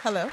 Hello.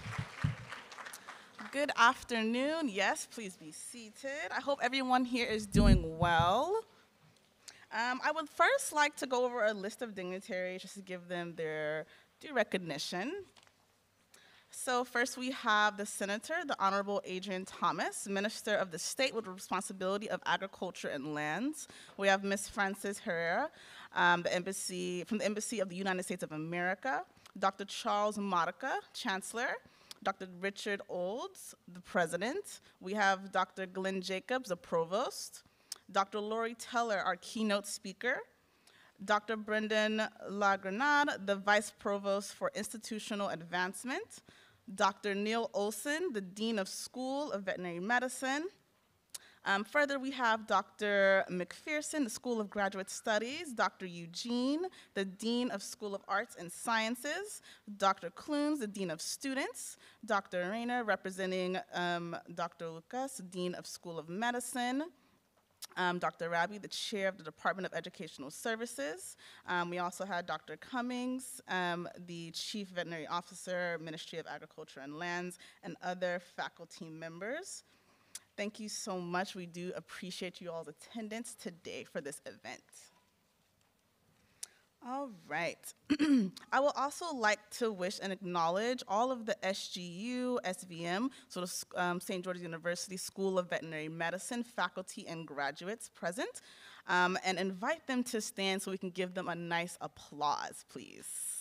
Good afternoon. Yes, please be seated. I hope everyone here is doing well. I would first like to go over a list of dignitaries just to give them their due recognition. So first we have the Senator, the Honorable Adrian Thomas, Minister of the State with the responsibility of agriculture and lands. We have Ms. Frances Herrera, from the Embassy of the United States of America. Dr. Charles Modica, Chancellor. Dr. Richard Olds, the President. We have Dr. Glenn Jacobs, the Provost. Dr. Lori Teller, our keynote speaker. Dr. Brendan Lagrenade, the Vice Provost for Institutional Advancement. Dr. Neil Olson, the Dean of School of Veterinary Medicine. Further, we have Dr. McPherson, the School of Graduate Studies, Dr. Eugene, the Dean of School of Arts and Sciences, Dr. Clunes, the Dean of Students, Dr. Rayner, representing Dr. Lucas, Dean of School of Medicine, Dr. Rabi, the Chair of the Department of Educational Services. We also had Dr. Cummings, the Chief Veterinary Officer, Ministry of Agriculture and Lands, and other faculty members. Thank you so much. We do appreciate you all's attendance today for this event. All right. I would also like to wish and acknowledge all of the SGU, SVM, so the St. George's University School of Veterinary Medicine faculty and graduates present, and invite them to stand so we can give them a nice applause, please.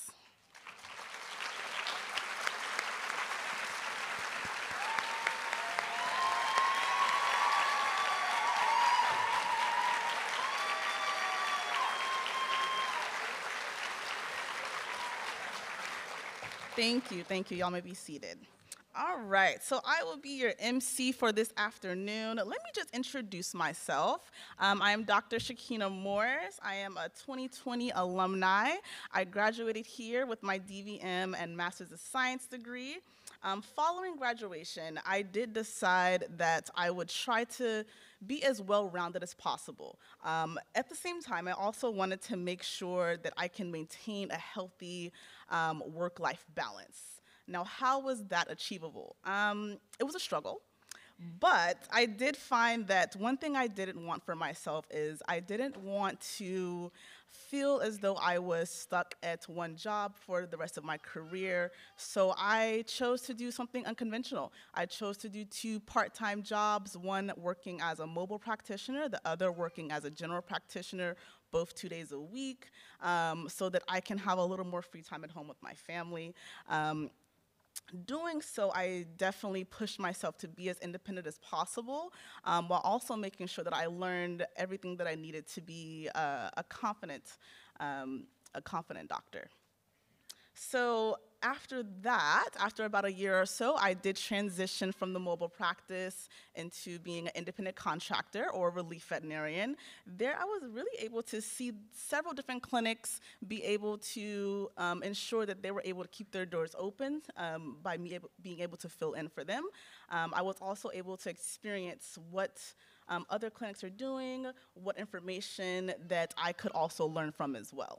Thank you, thank you. Y'all may be seated. All right, so I will be your MC for this afternoon. Let me just introduce myself. I am Dr. Shakina Morris. I am a 2020 alumni. I graduated here with my DVM and Master's of Science degree. Following graduation, I did decide that I would try to be as well-rounded as possible. At the same time, I also wanted to make sure that I can maintain a healthy work-life balance. Now, how was that achievable? It was a struggle, but I did find that one thing I didn't want for myself is I didn't want to feel as though I was stuck at one job for the rest of my career, so I chose to do something unconventional. I chose to do two part-time jobs, one working as a mobile practitioner, the other working as a general practitioner, both 2 days a week, so that I can have a little more free time at home with my family. Doing so, I definitely pushed myself to be as independent as possible, while also making sure that I learned everything that I needed to be a confident doctor. So after that, after about a year or so, I did transition from the mobile practice into being an independent contractor or relief veterinarian. There I was really able to see several different clinics, be able to ensure that they were able to keep their doors open by me being able to fill in for them. I was also able to experience what other clinics are doing, what information that I could also learn from as well.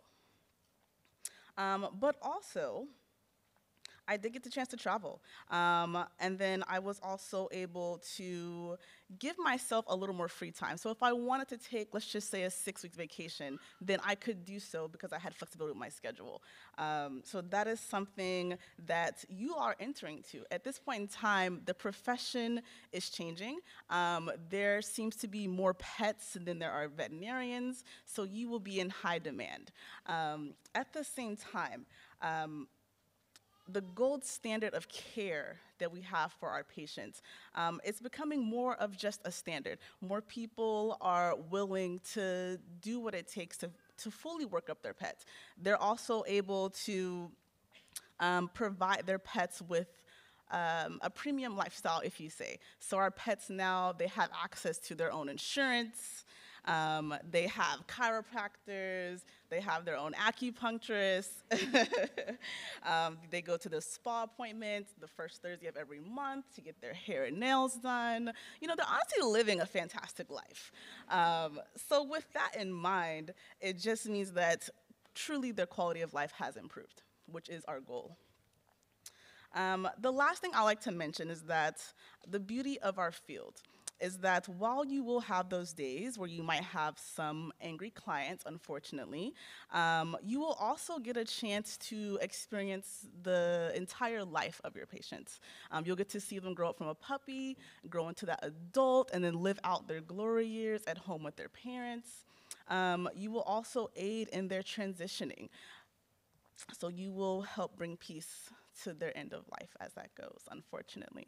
But also, I did get the chance to travel. And then I was also able to give myself a little more free time. So if I wanted to take, let's just say, a 6-week vacation, then I could do so because I had flexibility with my schedule. So that is something that you are entering to. At this point in time, the profession is changing. There seems to be more pets than there are veterinarians, so you will be in high demand. At the same time, the gold standard of care that we have for our patients, it's becoming more of just a standard. More people are willing to do what it takes to fully work up their pets. They're also able to provide their pets with a premium lifestyle, if you say. So our pets now, they have access to their own insurance, they have chiropractors, they have their own acupuncturists, they go to the spa appointment the first Thursday of every month to get their hair and nails done. You know, they're honestly living a fantastic life. So with that in mind, it just means that truly their quality of life has improved, which is our goal. The last thing I like to mention is that the beauty of our field is that while you will have those days where you might have some angry clients, unfortunately, you will also get a chance to experience the entire life of your patients. You'll get to see them grow up from a puppy, grow into that adult, and then live out their glory years at home with their parents. You will also aid in their transitioning. So you will help bring peace to their end of life as that goes, unfortunately.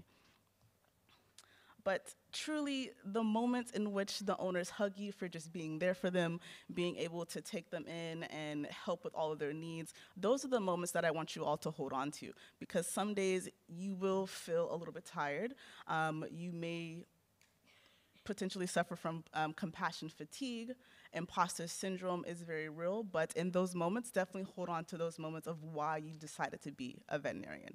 But truly, the moments in which the owners hug you for just being there for them, being able to take them in and help with all of their needs, those are the moments that I want you all to hold on to, because some days you will feel a little bit tired. You may potentially suffer from compassion fatigue. Imposter syndrome is very real, but in those moments, definitely hold on to those moments of why you decided to be a veterinarian.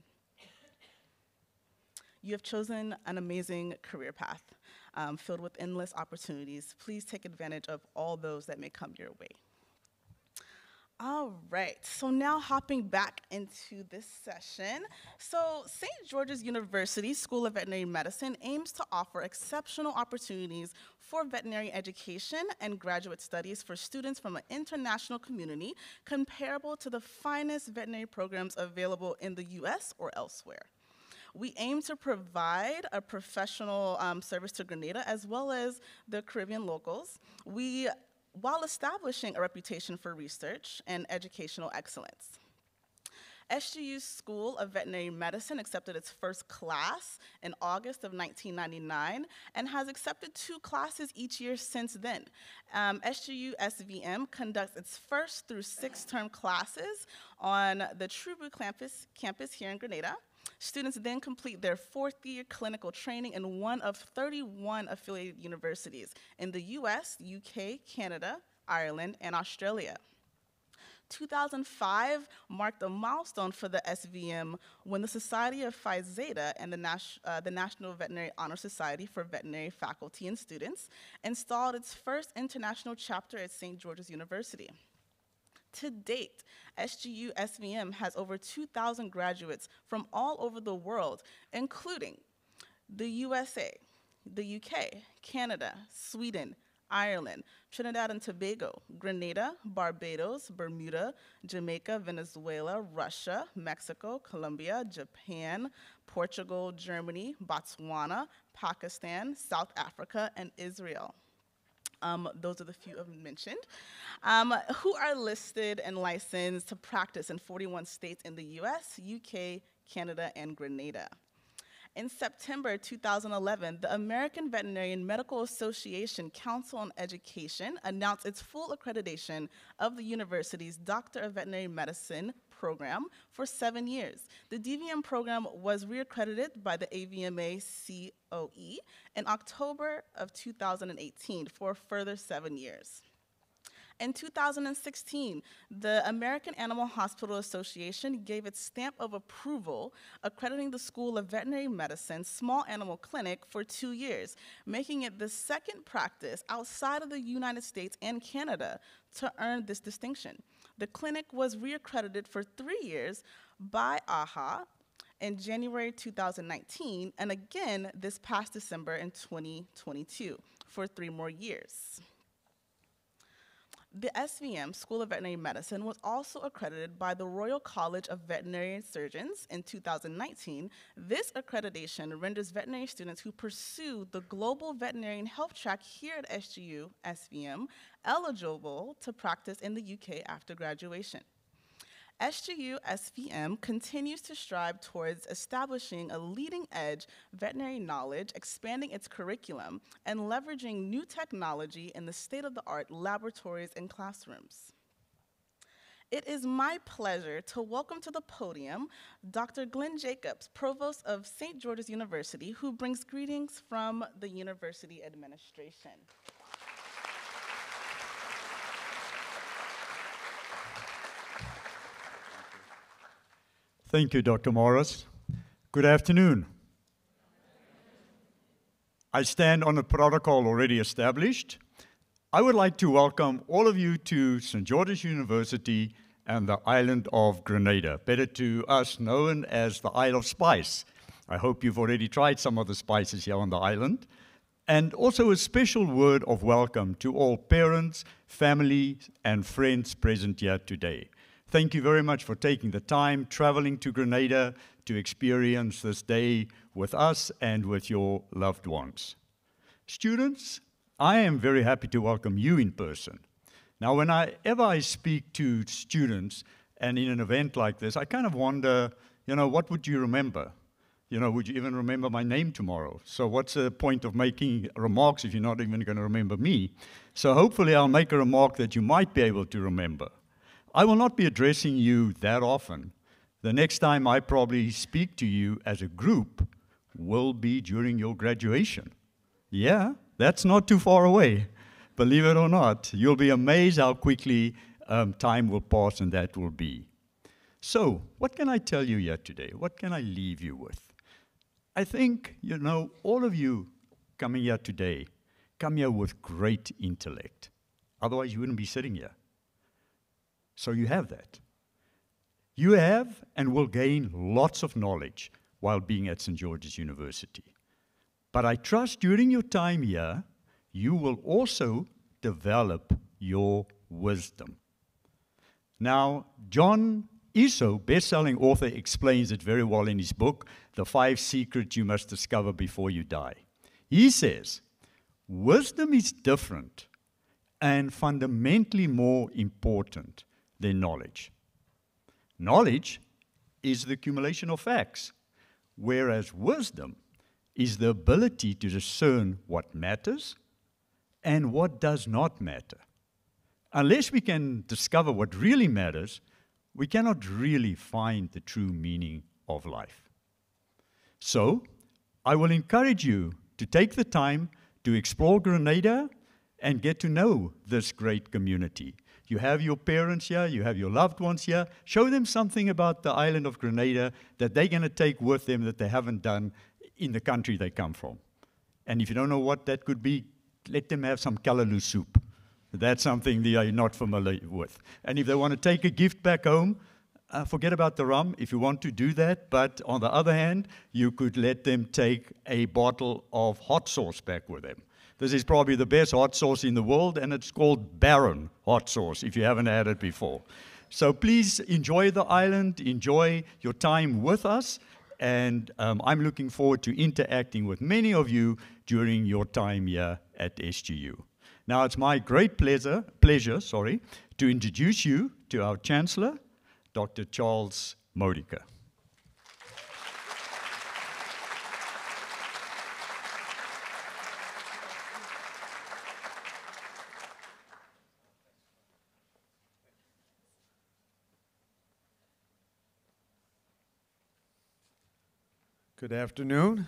You have chosen an amazing career path filled with endless opportunities. Please take advantage of all those that may come your way. All right, so now hopping back into this session. So St. George's University School of Veterinary Medicine aims to offer exceptional opportunities for veterinary education and graduate studies for students from an international community comparable to the finest veterinary programs available in the US or elsewhere. We aim to provide a professional service to Grenada as well as the Caribbean locals, while establishing a reputation for research and educational excellence. SGU's School of Veterinary Medicine accepted its first class in August of 1999 and has accepted 2 classes each year since then. SGU SVM conducts its 1st through 6th term classes on the Trubru campus here in Grenada. Students then complete their 4th year clinical training in one of 31 affiliated universities in the US, UK, Canada, Ireland, and Australia. 2005 marked a milestone for the SVM when the Society of Phi Zeta and the National Veterinary Honor Society for Veterinary Faculty and Students installed its first international chapter at St. George's University. To date, SGU SVM has over 2,000 graduates from all over the world, including the USA, the UK, Canada, Sweden, Ireland, Trinidad and Tobago, Grenada, Barbados, Bermuda, Jamaica, Venezuela, Russia, Mexico, Colombia, Japan, Portugal, Germany, Botswana, Pakistan, South Africa, and Israel. Those are the few I've mentioned, who are listed and licensed to practice in 41 states in the US, UK, Canada, and Grenada. In September 2011, the American Veterinarian Medical Association Council on Education announced its full accreditation of the university's Doctor of Veterinary Medicine program for 7 years. The DVM program was reaccredited by the AVMA COE in October of 2018 for a further 7 years. In 2016, the American Animal Hospital Association gave its stamp of approval accrediting the School of Veterinary Medicine Small Animal Clinic for 2 years, making it the second practice outside of the United States and Canada to earn this distinction. The clinic was reaccredited for 3 years by AAHA in January 2019, and again this past December in 2022 for 3 more years. The SVM, School of Veterinary Medicine, was also accredited by the Royal College of Veterinary Surgeons in 2019. This accreditation renders veterinary students who pursue the Global Veterinarian Health Track here at SGU SVM eligible to practice in the UK after graduation. SGU SVM continues to strive towards establishing a leading-edge veterinary knowledge, expanding its curriculum, and leveraging new technology in the state-of-the-art laboratories and classrooms. It is my pleasure to welcome to the podium Dr. Glenn Jacobs, Provost of St. George's University, who brings greetings from the university administration. Thank you, Dr. Morris. Good afternoon. I stand on a protocol already established. I would like to welcome all of you to St. George's University and the island of Grenada, better to us known as the Isle of Spice. I hope you've already tried some of the spices here on the island. And also a special word of welcome to all parents, family, and friends present here today. Thank you very much for taking the time, traveling to Grenada to experience this day with us and with your loved ones. Students, I am very happy to welcome you in person. Now, whenever I speak to students, and in an event like this, I kind of wonder, what would you remember? Would you even remember my name tomorrow? So what's the point of making remarks if you're not even going to remember me? So hopefully I'll make a remark that you might be able to remember. I will not be addressing you that often. The next time I probably speak to you as a group will be during your graduation. Yeah, that's not too far away. Believe it or not, you'll be amazed how quickly time will pass and that will be. So, what can I tell you here today? What can I leave you with? I think, all of you coming here today come here with great intellect. Otherwise, you wouldn't be sitting here. So you have that. You have and will gain lots of knowledge while being at St. George's University. But I trust during your time here, you will also develop your wisdom. Now, John Eso, best-selling author, explains it very well in his book, The 5 Secrets You Must Discover Before You Die. He says, wisdom is different and fundamentally more important than knowledge. Knowledge is the accumulation of facts, whereas wisdom is the ability to discern what matters and what does not matter. Unless we can discover what really matters, we cannot really find the true meaning of life. So, I will encourage you to take the time to explore Grenada and get to know this great community. You have your parents here, you have your loved ones here. Show them something about the island of Grenada that they're going to take with them that they haven't done in the country they come from. And if you don't know what that could be, let them have some callaloo soup. That's something they are not familiar with. And if they want to take a gift back home, forget about the rum if you want to do that. But on the other hand, you could let them take a bottle of hot sauce back with them. This is probably the best hot sauce in the world, and it's called Baron hot sauce, if you haven't had it before. So please enjoy the island, enjoy your time with us, and I'm looking forward to interacting with many of you during your time here at SGU. Now, it's my great pleasure, to introduce you to our Chancellor, Dr. Charles Modica. Good afternoon.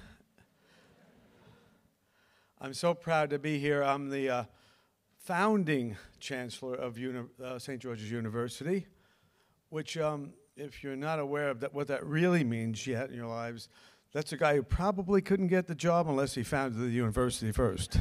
I'm so proud to be here. I'm the founding Chancellor of St. George's University, which, if you're not aware of what that really means yet in your lives, that's a guy who probably couldn't get the job unless he founded the university first.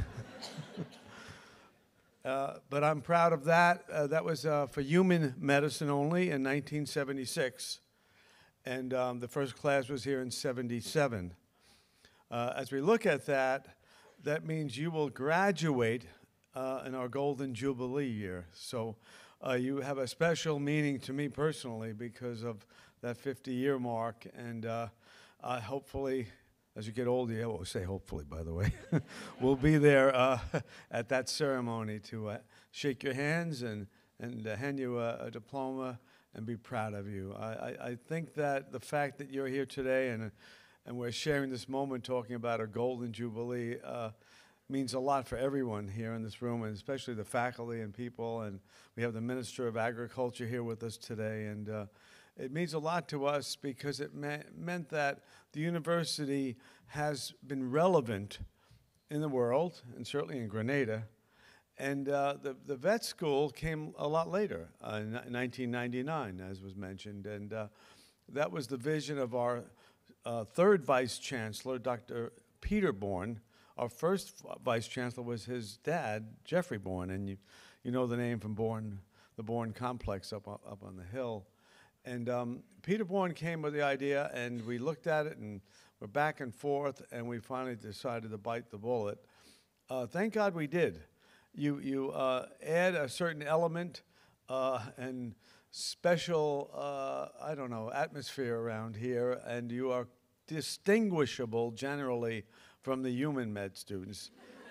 But I'm proud of that. That was for human medicine only in 1976. And the first class was here in 77. As we look at that, that means you will graduate in our Golden Jubilee year. So you have a special meaning to me personally because of that 50-year mark. And hopefully, as you get older, I will say hopefully, by the way, we'll be there at that ceremony to shake your hands and hand you a diploma and be proud of you. I think that the fact that you're here today and we're sharing this moment talking about our Golden Jubilee means a lot for everyone here in this room, and especially the faculty and people. And we have the Minister of Agriculture here with us today. And it means a lot to us because it meant that the university has been relevant in the world, and certainly in Grenada. And the vet school came a lot later, in 1999, as was mentioned. And that was the vision of our third Vice Chancellor, Dr. Peter Bourne. Our first Vice Chancellor was his dad, Jeffrey Bourne. And you know the name from Bourne the Bourne complex up on the hill. And Peter Bourne came with the idea, and we looked at it, and we're back and forth, and we finally decided to bite the bullet. Thank God we did. You add a certain element and special, I don't know, atmosphere around here, and you are distinguishable generally from the human med students.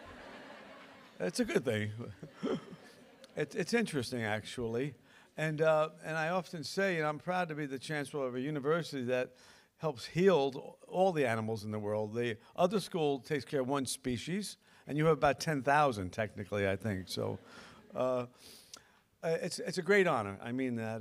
It's a good thing. It's interesting, actually. And I often say, and I'm proud to be the chancellor of a university that helps heal all the animals in the world. The other school takes care of one species, and you have about 10,000 technically, I think. So it's a great honor. I mean that.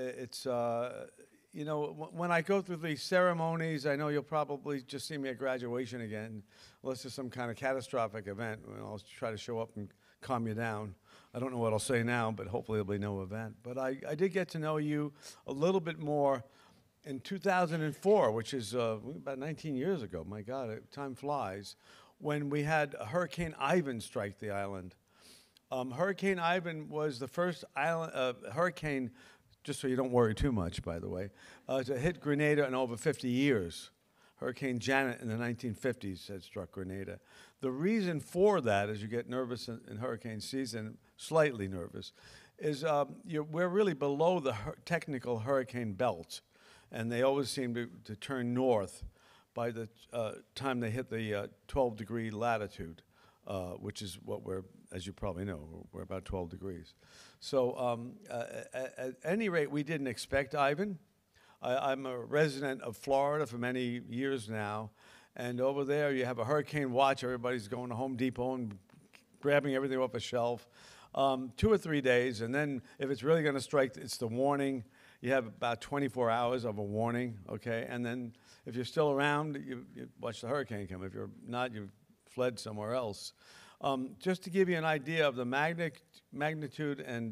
You know, when I go through these ceremonies, I know you'll probably just see me at graduation again, unless there's some kind of catastrophic event. I'll try to show up and calm you down. I don't know what I'll say now, but hopefully there'll be no event. But I did get to know you a little bit more in 2004, which is about 19 years ago. My God, time flies. When we had Hurricane Ivan strike the island. Hurricane Ivan was the first hurricane, just so you don't worry too much, by the way, to hit Grenada in over 50 years. Hurricane Janet in the 1950s had struck Grenada. The reason for that, as you get nervous in hurricane season, slightly nervous, is we're really below the technical hurricane belt, and they always seem to turn north by the time they hit the 12-degree latitude, which is what we're, as you probably know, we're about 12 degrees. So at any rate, we didn't expect Ivan. I'm a resident of Florida for many years now, and over there you have a hurricane watch. Everybody's going to Home Depot and grabbing everything off a shelf. 2 or 3 days, and then if it's really going to strike, it's the warning. You have about 24 hours of a warning, okay? And then if you're still around, you watch the hurricane come. If you're not, you've fled somewhere else. Just to give you an idea of the magnitude and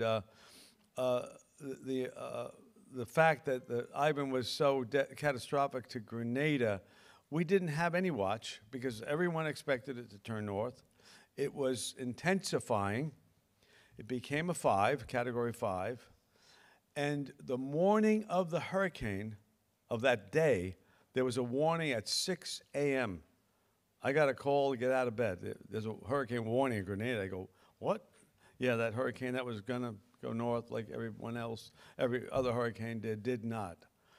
the fact that the Ivan was so catastrophic to Grenada, we didn't have any watch because everyone expected it to turn north. It was intensifying. It became a 5, Category 5. And the morning of the hurricane of that day, there was a warning at 6 a.m. I got a call to get out of bed. There's a hurricane warning in Grenada. I go, what? Yeah, that hurricane that was going to go north like everyone else, every other hurricane did not.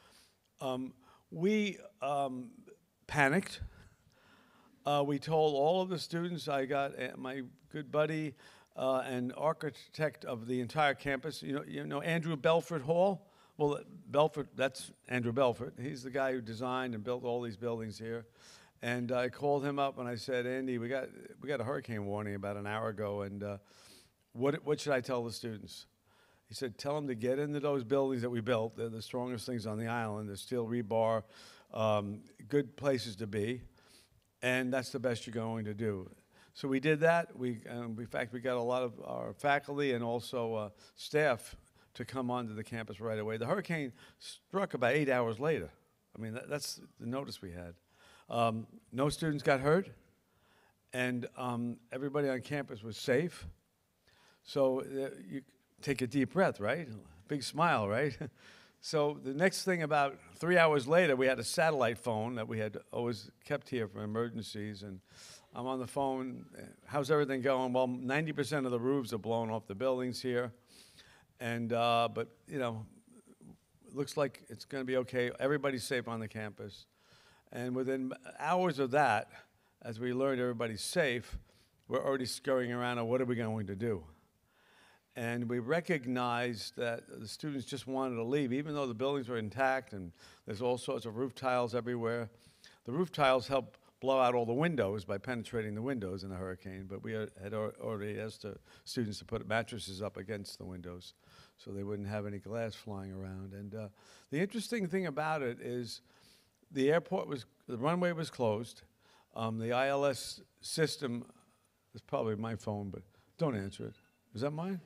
We panicked. We told all of the students. I got my good buddy and architect of the entire campus. You know Andrew Belfort Hall? Well, Belfort, that's Andrew Belfort. He's the guy who designed and built all these buildings here. And I called him up and I said, Andy, we got a hurricane warning about an hour ago, and what should I tell the students? He said, tell them to get into those buildings that we built. They're the strongest things on the island. They're steel rebar, good places to be, and that's the best you're going to do. So we did that. In fact, we got a lot of our faculty and also staff to come onto the campus right away. The hurricane struck about 8 hours later. I mean, that's the notice we had. No students got hurt, and everybody on campus was safe. So you take a deep breath, right? Big smile, right? So the next thing, about 3 hours later, we had a satellite phone that we had always kept here for emergencies, and I'm on the phone. How's everything going? Well, 90% of the roofs are blown off the buildings here, and but you know, it looks like it's going to be okay. Everybody's safe on the campus, and within hours of that, as we learned everybody's safe, we're already scurrying around on what are we going to do. And we recognized that the students just wanted to leave, even though the buildings were intact and there's all sorts of roof tiles everywhere. The roof tiles help blow out all the windows by penetrating the windows in the hurricane, but we had already asked the students to put mattresses up against the windows so they wouldn't have any glass flying around. And the interesting thing about it is the runway was closed. The ILS system, it's probably my phone, but don't answer it. Is that mine?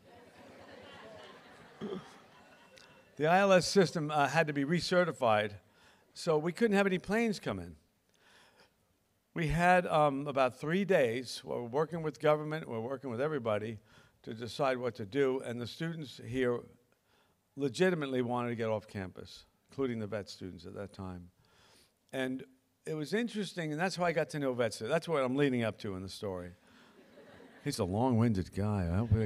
The ILS system had to be recertified, so we couldn't have any planes come in. We had about 3 days. We're working with government, we're working with everybody to decide what to do, and the students here legitimately wanted to get off campus, including the vet students at that time. And it was interesting, and that's how I got to know vet students. That's what I'm leading up to in the story. He's a long-winded guy.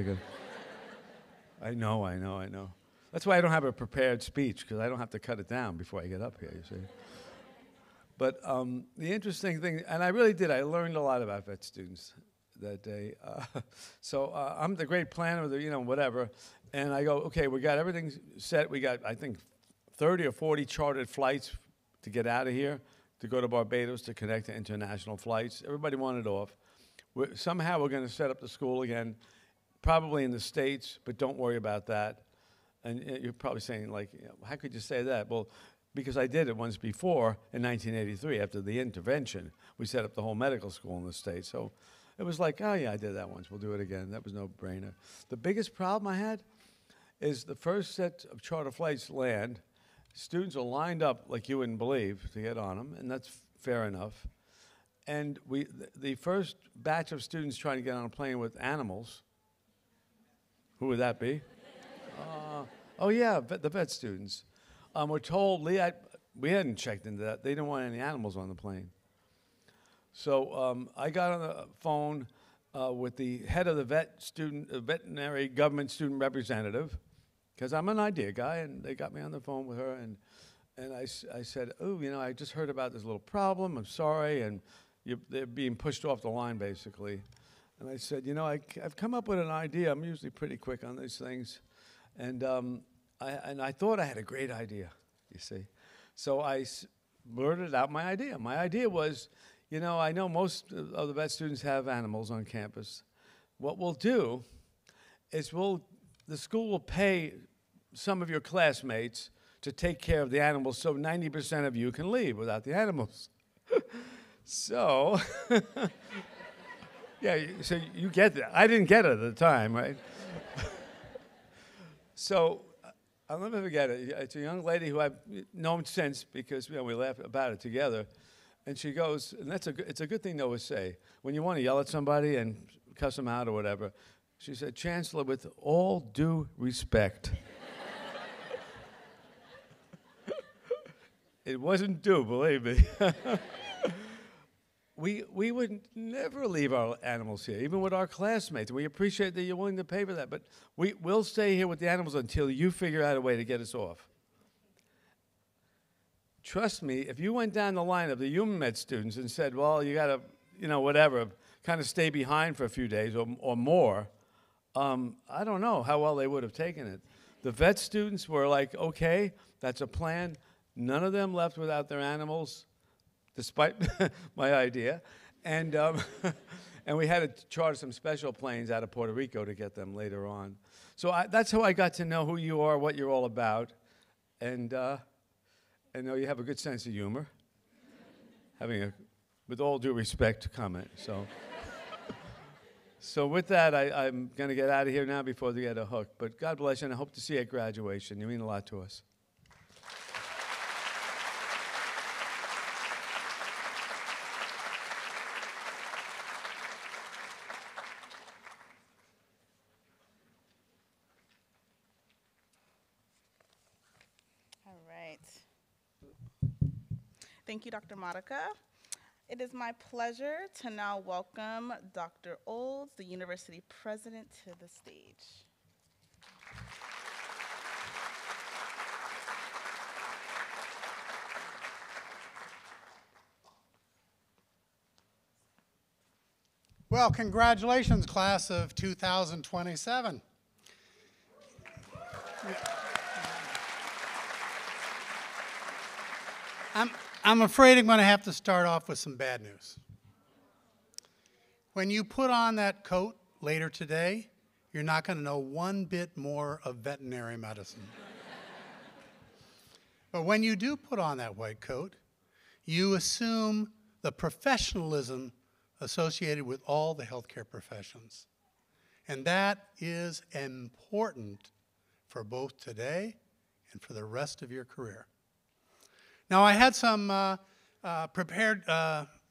I know. That's why I don't have a prepared speech, because I don't have to cut it down before I get up here, you see. But the interesting thing, and I really did, I learned a lot about vet students that day. So I'm the great planner, whatever. And I go, okay, we got everything set. We got, I think, 30 or 40 chartered flights to get out of here, to go to Barbados to connect to international flights. Everybody wanted off. Somehow we're going to set up the school again, probably in the States, but don't worry about that. And you're probably saying, like, how could you say that? Well, because I did it once before in 1983 after the intervention. We set up the whole medical school in the States. So it was like, oh, yeah, I did that once. We'll do it again. That was no brainer. The biggest problem I had is the first set of charter flights land. Students are lined up like you wouldn't believe to get on them, and that's fair enough. And the first batch of students trying to get on a plane with animals, who would that be? Oh, yeah, the vet students. We're told, we hadn't checked into that. They didn't want any animals on the plane. So I got on the phone with the head of the veterinary government student representative, because I'm an idea guy, and they got me on the phone with her, and I said, oh, I just heard about this little problem. I'm sorry, and they're being pushed off the line, basically. And I said, I've come up with an idea. I'm usually pretty quick on these things. And I thought I had a great idea, you see. So I blurted out my idea. My idea was, I know most of the vet students have animals on campus. What we'll do is the school will pay some of your classmates to take care of the animals so 90% of you can leave without the animals. So, yeah, so you get that. I didn't get it at the time, right? So I'll never forget it. It's a young lady who I've known since because we laugh about it together. And she goes, and it's a good thing to always say, when you want to yell at somebody and cuss them out or whatever, she said, Chancellor, with all due respect. It wasn't due, believe me. We would never leave our animals here, even with our classmates. We appreciate that you're willing to pay for that, but we'll stay here with the animals until you figure out a way to get us off. Trust me, if you went down the line of the human med students and said, well, you got to, whatever, kind of stay behind for a few days or more, I don't know how well they would have taken it. The vet students were like, okay, that's a plan. None of them left without their animals, despite my idea. And, and we had to charter some special planes out of Puerto Rico to get them later on. So that's how I got to know who you are, what you're all about. And I know you have a good sense of humor, with all due respect, comment. So with that, I'm going to get out of here now before they get a hook. But God bless you, and I hope to see you at graduation. You mean a lot to us. All right. Thank you, Dr. Modica. It is my pleasure to now welcome Dr. Olds, the university president, to the stage. Well, congratulations, class of 2027. I'm afraid I'm going to have to start off with some bad news. When you put on that coat later today, you're not going to know one bit more of veterinary medicine. But when you do put on that white coat, you assume the professionalism associated with all the healthcare professions. And that is important for both today and for the rest of your career. Now, I had some prepared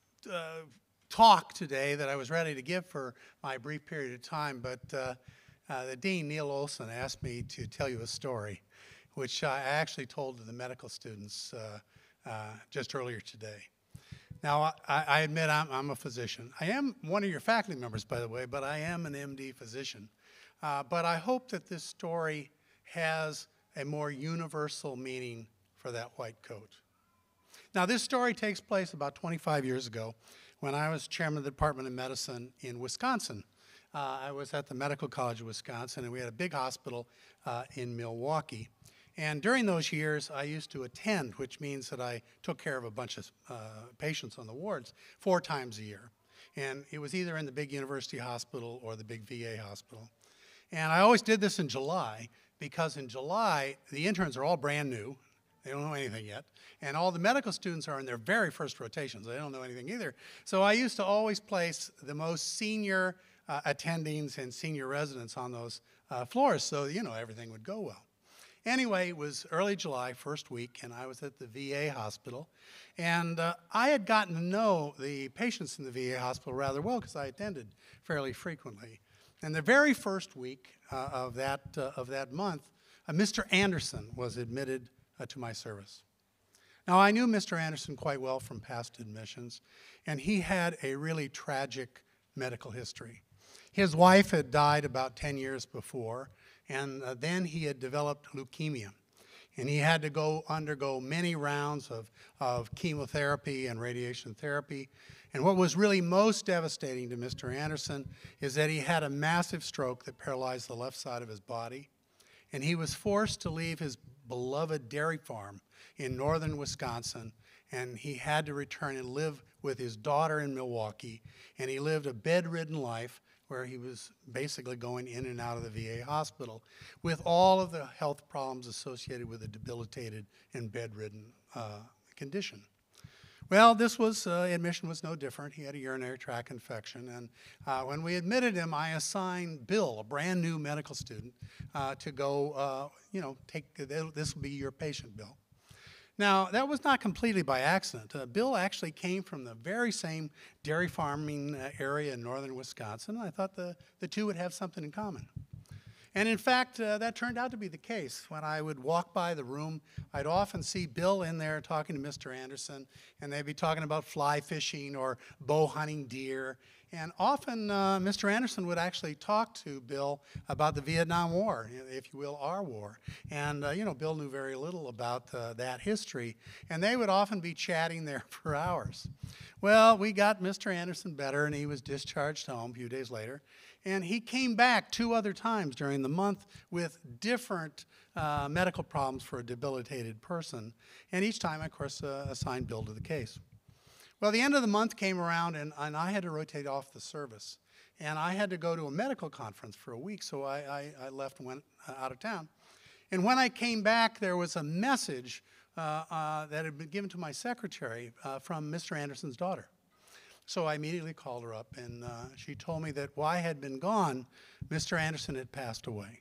talk today that I was ready to give for my brief period of time, but the dean, Neil Olson, asked me to tell you a story, which I actually told to the medical students just earlier today. Now, I admit I'm a physician. I am one of your faculty members, by the way, but I am an MD physician. But I hope that this story has a more universal meaning for that white coat. Now, this story takes place about 25 years ago when I was chairman of the Department of Medicine in Wisconsin. I was at the Medical College of Wisconsin, and we had a big hospital in Milwaukee. And during those years, I used to attend, which means that I took care of a bunch of patients on the wards 4 times a year. And it was either in the big university hospital or the big VA hospital. And I always did this in July, because in July, the interns are all brand new. They don't know anything yet. And all the medical students are in their very first rotations. They don't know anything either. So I used to always place the most senior attendings and senior residents on those floors so, everything would go well. Anyway, it was early July, first week, and I was at the VA hospital. And I had gotten to know the patients in the VA hospital rather well because I attended fairly frequently. And the very first week of that month, Mr. Anderson was admitted to my service. Now, I knew Mr. Anderson quite well from past admissions, and he had a really tragic medical history. His wife had died about 10 years before, and then he had developed leukemia. And he had to undergo many rounds of chemotherapy and radiation therapy. And what was really most devastating to Mr. Anderson is that he had a massive stroke that paralyzed the left side of his body. And he was forced to leave his beloved dairy farm in northern Wisconsin, and he had to return and live with his daughter in Milwaukee. And he lived a bedridden life where he was basically going in and out of the VA hospital with all of the health problems associated with a debilitated and bedridden condition. Well, admission was no different. He had a urinary tract infection. And when we admitted him, I assigned Bill, a brand new medical student, to go, this will be your patient, Bill. Now, that was not completely by accident. Bill actually came from the very same dairy farming area in northern Wisconsin. I thought the two would have something in common. And in fact, that turned out to be the case. When I would walk by the room, I'd often see Bill in there talking to Mr. Anderson, and they'd be talking about fly fishing or bow hunting deer. And often Mr. Anderson would actually talk to Bill about the Vietnam War, if you will, our war. And, Bill knew very little about that history. And they would often be chatting there for hours. Well, we got Mr. Anderson better, and he was discharged home a few days later. And he came back 2 other times during the month with different medical problems for a debilitated person. And each time, of course, assigned Bill to the case. Well, the end of the month came around, and I had to rotate off the service. And I had to go to a medical conference for a week, so I left and went out of town. And when I came back, there was a message that had been given to my secretary from Mr. Anderson's daughter. So I immediately called her up, and she told me that while I had been gone, Mr. Anderson had passed away.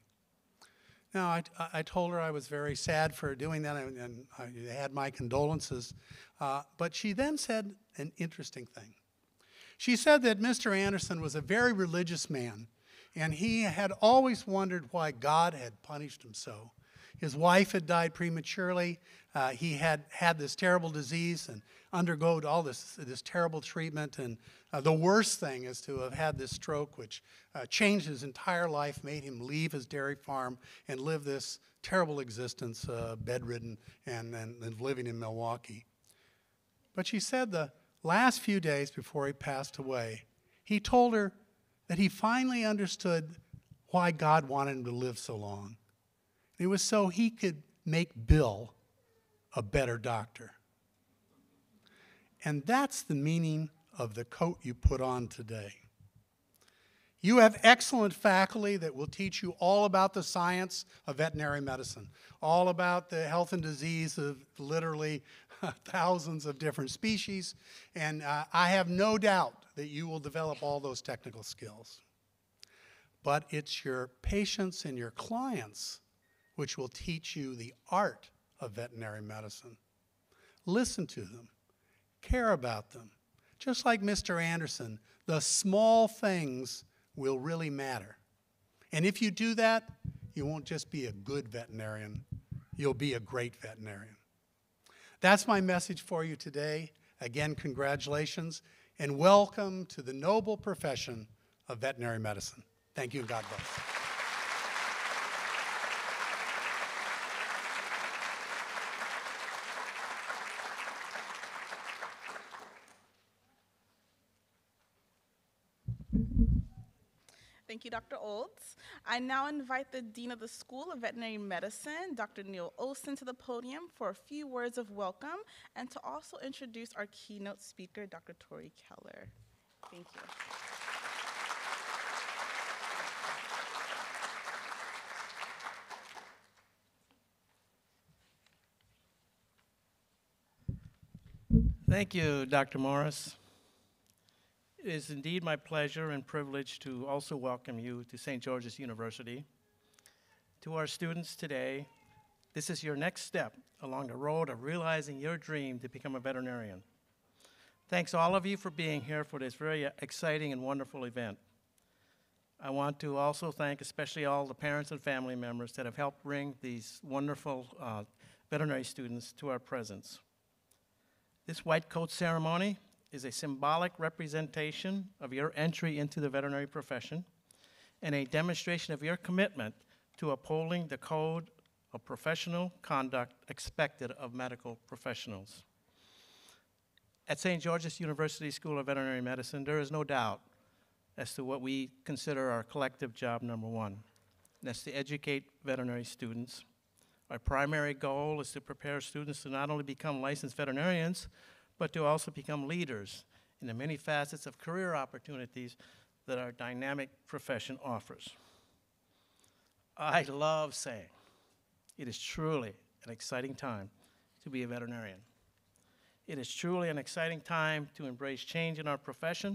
Now, I told her I was very sad for doing that, and I had my condolences. But she then said an interesting thing. She said that Mr. Anderson was a very religious man, and he had always wondered why God had punished him so. His wife had died prematurely. He had had this terrible disease and undergone all this terrible treatment. And the worst thing is to have had this stroke, which changed his entire life, made him leave his dairy farm and live this terrible existence, bedridden and living in Milwaukee. But she said the last few days before he passed away, he told her that he finally understood why God wanted him to live so long. It was so he could make Bill a better doctor. And that's the meaning of the coat you put on today. You have excellent faculty that will teach you all about the science of veterinary medicine, all about the health and disease of literally thousands of different species, and I have no doubt that you will develop all those technical skills. But it's your patients and your clients which will teach you the art of veterinary medicine. Listen to them. Care about them. Just like Mr. Anderson, the small things will really matter. And if you do that, you won't just be a good veterinarian, you'll be a great veterinarian. That's my message for you today. Again, congratulations, and welcome to the noble profession of veterinary medicine. Thank you, and God bless. Thank you, Dr. Olds. I now invite the Dean of the School of Veterinary Medicine, Dr. Neil Olson, to the podium for a few words of welcome and to also introduce our keynote speaker, Dr. Tori Keller. Thank you. Thank you, Dr. Morris. It is indeed my pleasure and privilege to also welcome you to St. George's University. To our students today, this is your next step along the road of realizing your dream to become a veterinarian. Thanks all of you for being here for this very exciting and wonderful event. I want to also thank especially all the parents and family members that have helped bring these wonderful veterinary students to our presence. This white coat ceremony is a symbolic representation of your entry into the veterinary profession and a demonstration of your commitment to upholding the code of professional conduct expected of medical professionals. At St. George's University School of Veterinary Medicine, there is no doubt as to what we consider our collective job number one, and that's to educate veterinary students. Our primary goal is to prepare students to not only become licensed veterinarians, but to also become leaders in the many facets of career opportunities that our dynamic profession offers. I love saying it is truly an exciting time to be a veterinarian. It is truly an exciting time to embrace change in our profession.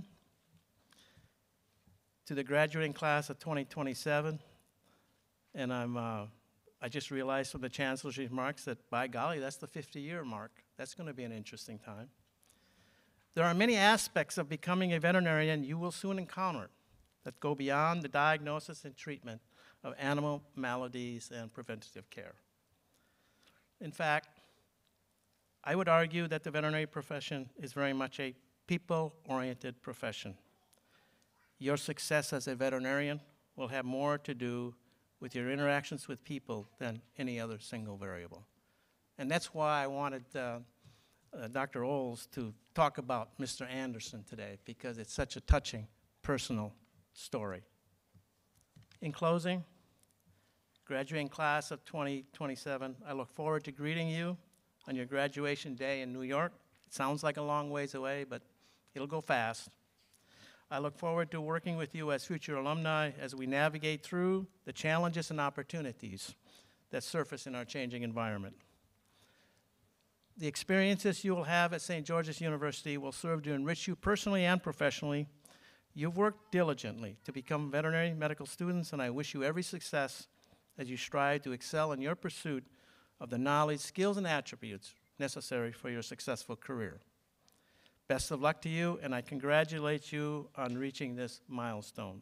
To the graduating class of 2027, and I just realized from the Chancellor's remarks that, by golly, that's the 50-year mark. That's going to be an interesting time. There are many aspects of becoming a veterinarian you will soon encounter that go beyond the diagnosis and treatment of animal maladies and preventative care. In fact, I would argue that the veterinary profession is very much a people-oriented profession. Your success as a veterinarian will have more to do with your interactions with people than any other single variable. And that's why I wanted Dr. Olds to talk about Mr. Anderson today, because it's such a touching, personal story. In closing, graduating class of 2027, I look forward to greeting you on your graduation day in New York. It sounds like a long ways away, but it'll go fast. I look forward to working with you as future alumni as we navigate through the challenges and opportunities that surface in our changing environment. The experiences you will have at St. George's University will serve to enrich you personally and professionally. You've worked diligently to become veterinary medical students, and I wish you every success as you strive to excel in your pursuit of the knowledge, skills, and attributes necessary for your successful career. Best of luck to you, and I congratulate you on reaching this milestone.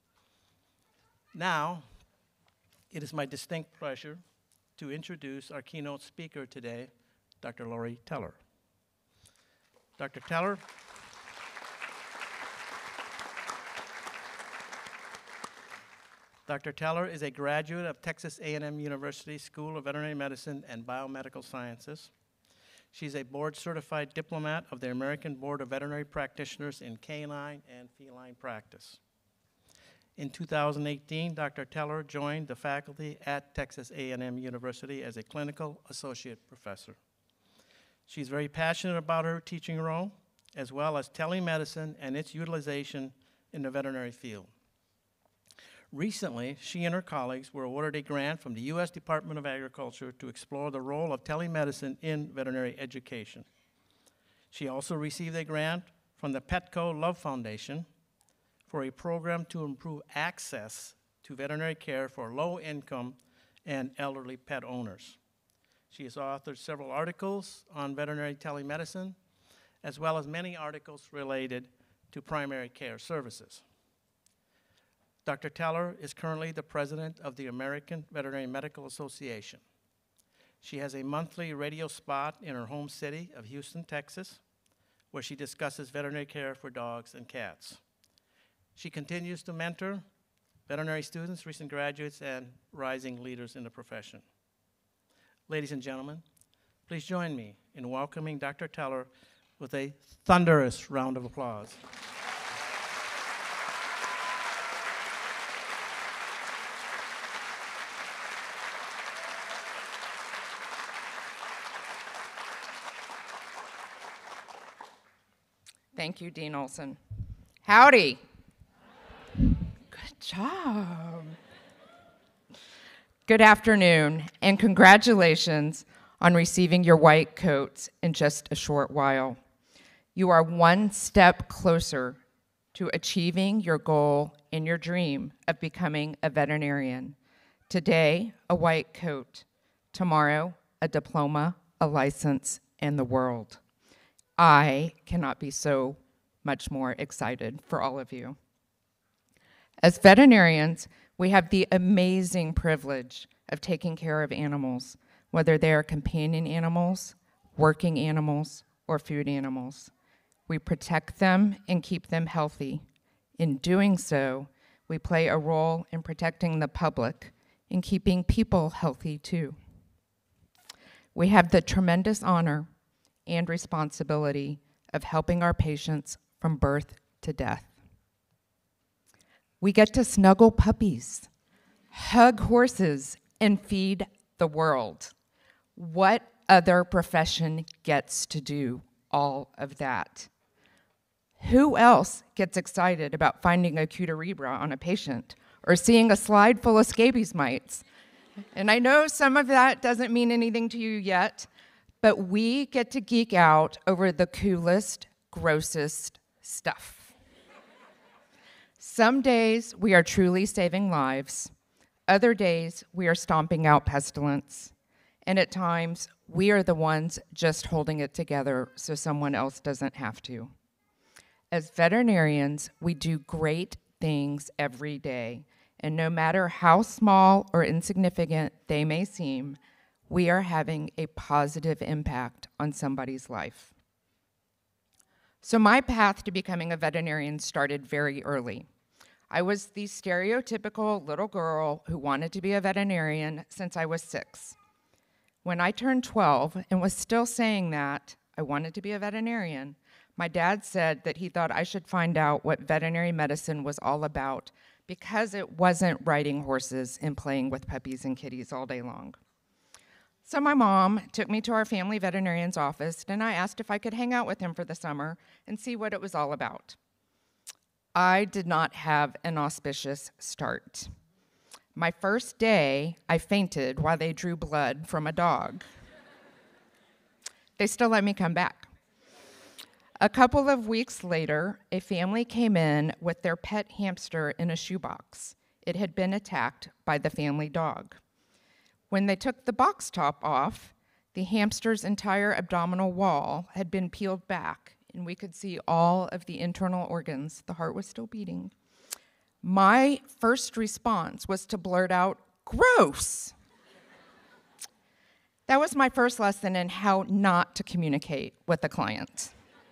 Now, it is my distinct pleasure to introduce our keynote speaker today, Dr. Lori Teller. Dr. Teller Dr. Teller is a graduate of Texas A&M University School of Veterinary Medicine and Biomedical Sciences. She's a board-certified diplomat of the American Board of Veterinary Practitioners in canine and feline practice. In 2018, Dr. Teller joined the faculty at Texas A&M University as a clinical associate professor. She's very passionate about her teaching role, as well as telemedicine and its utilization in the veterinary field. Recently, she and her colleagues were awarded a grant from the U.S. Department of Agriculture to explore the role of telemedicine in veterinary education. She also received a grant from the Petco Love Foundation for a program to improve access to veterinary care for low-income and elderly pet owners. She has authored several articles on veterinary telemedicine, as well as many articles related to primary care services. Dr. Teller is currently the president of the American Veterinary Medical Association. She has a monthly radio spot in her home city of Houston, Texas, where she discusses veterinary care for dogs and cats. She continues to mentor veterinary students, recent graduates, and rising leaders in the profession. Ladies and gentlemen, please join me in welcoming Dr. Teller with a thunderous round of applause. Thank you, Dean Olson. Howdy. Good job. Good afternoon, and congratulations on receiving your white coats in just a short while. You are one step closer to achieving your goal and your dream of becoming a veterinarian. Today, a white coat. Tomorrow, a diploma, a license, and the world. I cannot be so much more excited for all of you. As veterinarians, we have the amazing privilege of taking care of animals, whether they are companion animals, working animals, or food animals. We protect them and keep them healthy. In doing so, we play a role in protecting the public and keeping people healthy too. We have the tremendous honor and responsibility of helping our patients from birth to death. We get to snuggle puppies, hug horses, and feed the world. What other profession gets to do all of that? Who else gets excited about finding a Cutarebra on a patient or seeing a slide full of scabies mites? And I know some of that doesn't mean anything to you yet, but we get to geek out over the coolest, grossest stuff. Some days we are truly saving lives. Other days we are stomping out pestilence. And at times we are the ones just holding it together so someone else doesn't have to. As veterinarians, we do great things every day. And no matter how small or insignificant they may seem, we are having a positive impact on somebody's life. So my path to becoming a veterinarian started very early. I was the stereotypical little girl who wanted to be a veterinarian since I was 6. When I turned 12 and was still saying that I wanted to be a veterinarian, my dad said that he thought I should find out what veterinary medicine was all about because it wasn't riding horses and playing with puppies and kitties all day long. So my mom took me to our family veterinarian's office, and I asked if I could hang out with him for the summer and see what it was all about. I did not have an auspicious start. My first day, I fainted while they drew blood from a dog. They still let me come back. A couple of weeks later, a family came in with their pet hamster in a shoebox. It had been attacked by the family dog. When they took the box top off, the hamster's entire abdominal wall had been peeled back, and we could see all of the internal organs. The heart was still beating. My first response was to blurt out, "Gross!" That was my first lesson in how not to communicate with a client.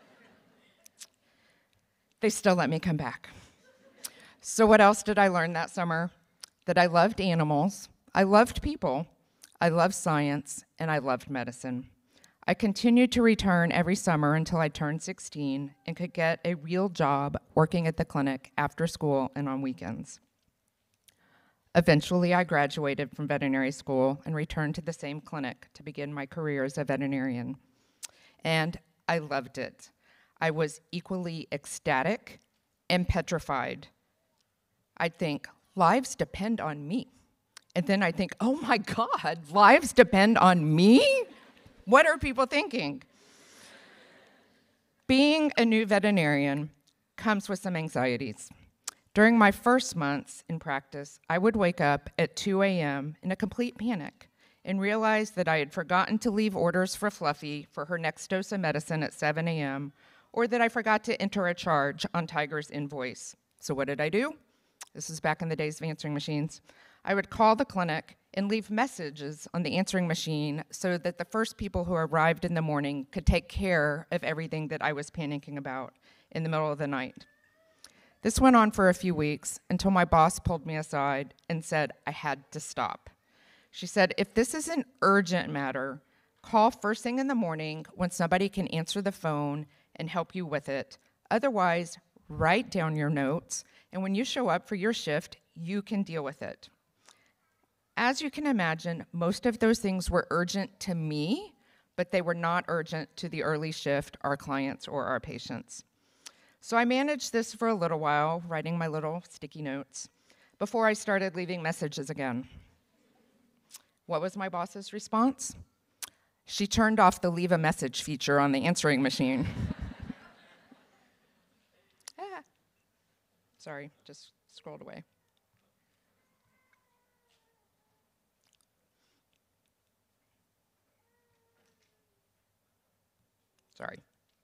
They still let me come back. So what else did I learn that summer? That I loved animals, I loved people, I loved science, and I loved medicine. I continued to return every summer until I turned 16 and could get a real job working at the clinic after school and on weekends. Eventually, I graduated from veterinary school and returned to the same clinic to begin my career as a veterinarian. And I loved it. I was equally ecstatic and petrified. I'd think, lives depend on me. And then I think, oh my God, lives depend on me? What are people thinking? Being a new veterinarian comes with some anxieties. During my first months in practice, I would wake up at 2 a.m. in a complete panic and realize that I had forgotten to leave orders for Fluffy for her next dose of medicine at 7 a.m., or that I forgot to enter a charge on Tiger's invoice. So what did I do? This is back in the days of answering machines. I would call the clinic and leave messages on the answering machine so that the first people who arrived in the morning could take care of everything that I was panicking about in the middle of the night. This went on for a few weeks until my boss pulled me aside and said I had to stop. She said, if this is an urgent matter, call first thing in the morning when somebody can answer the phone and help you with it. Otherwise, write down your notes, and when you show up for your shift, you can deal with it. As you can imagine, most of those things were urgent to me, but they were not urgent to the early shift, our clients, or our patients. So I managed this for a little while, writing my little sticky notes, before I started leaving messages again. What was my boss's response? She turned off the leave a message feature on the answering machine. Sorry, just scrolled away. Sorry.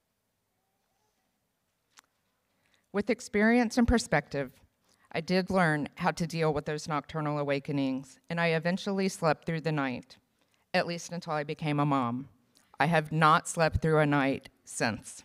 With experience and perspective, I did learn how to deal with those nocturnal awakenings, and I eventually slept through the night, at least until I became a mom. I have not slept through a night since.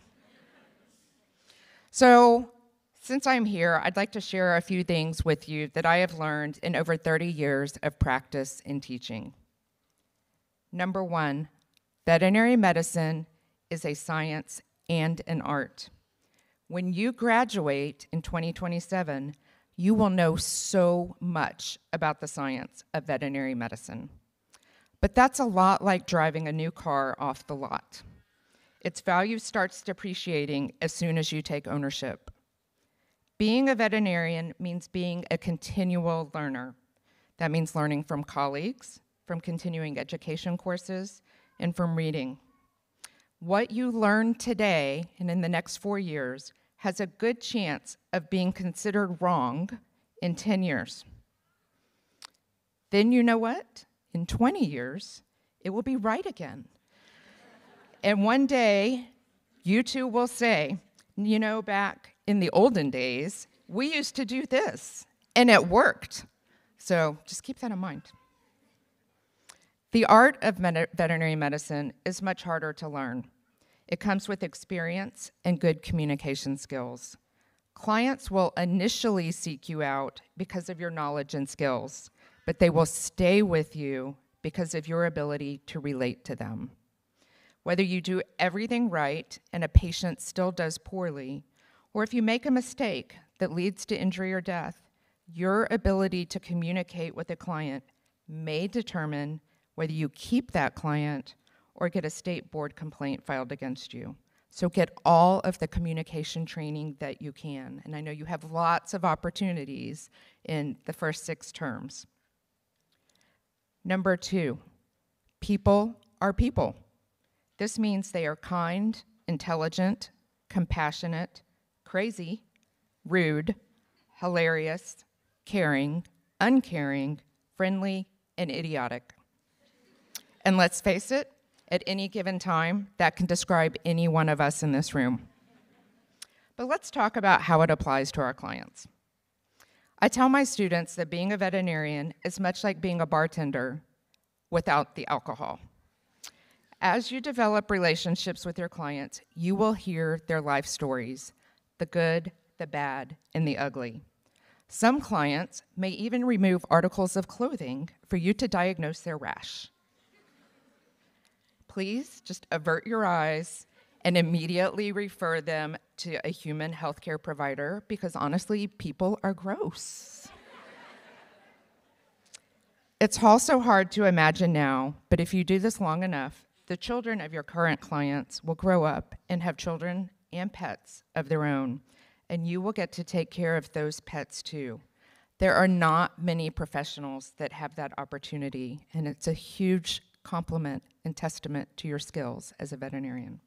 So, since I'm here, I'd like to share a few things with you that I have learned in over 30 years of practice in teaching. Number one, veterinary medicine is a science and an art. When you graduate in 2027, you will know so much about the science of veterinary medicine. But that's a lot like driving a new car off the lot. Its value starts depreciating as soon as you take ownership. Being a veterinarian means being a continual learner. That means learning from colleagues, from continuing education courses, and from reading. What you learn today and in the next 4 years has a good chance of being considered wrong in 10 years. Then you know what? In 20 years, it will be right again. And one day, you too will say, you know, back in the olden days, we used to do this, and it worked. So just keep that in mind. The art of veterinary medicine is much harder to learn. It comes with experience and good communication skills. Clients will initially seek you out because of your knowledge and skills, but they will stay with you because of your ability to relate to them. Whether you do everything right and a patient still does poorly, or if you make a mistake that leads to injury or death, your ability to communicate with a client may determine whether you keep that client or get a state board complaint filed against you. So get all of the communication training that you can. And I know you have lots of opportunities in the first 6 terms. Number 2, people are people. This means they are kind, intelligent, compassionate, crazy, rude, hilarious, caring, uncaring, friendly, and idiotic. And let's face it, at any given time, that can describe any one of us in this room. But let's talk about how it applies to our clients. I tell my students that being a veterinarian is much like being a bartender without the alcohol. As you develop relationships with your clients, you will hear their life stories, the good, the bad, and the ugly. Some clients may even remove articles of clothing for you to diagnose their rash. Please just avert your eyes and immediately refer them to a human healthcare provider because honestly, people are gross. It's also hard to imagine now, but if you do this long enough, the children of your current clients will grow up and have children and pets of their own, and you will get to take care of those pets too. There are not many professionals that have that opportunity, and it's a huge compliment and testament to your skills as a veterinarian.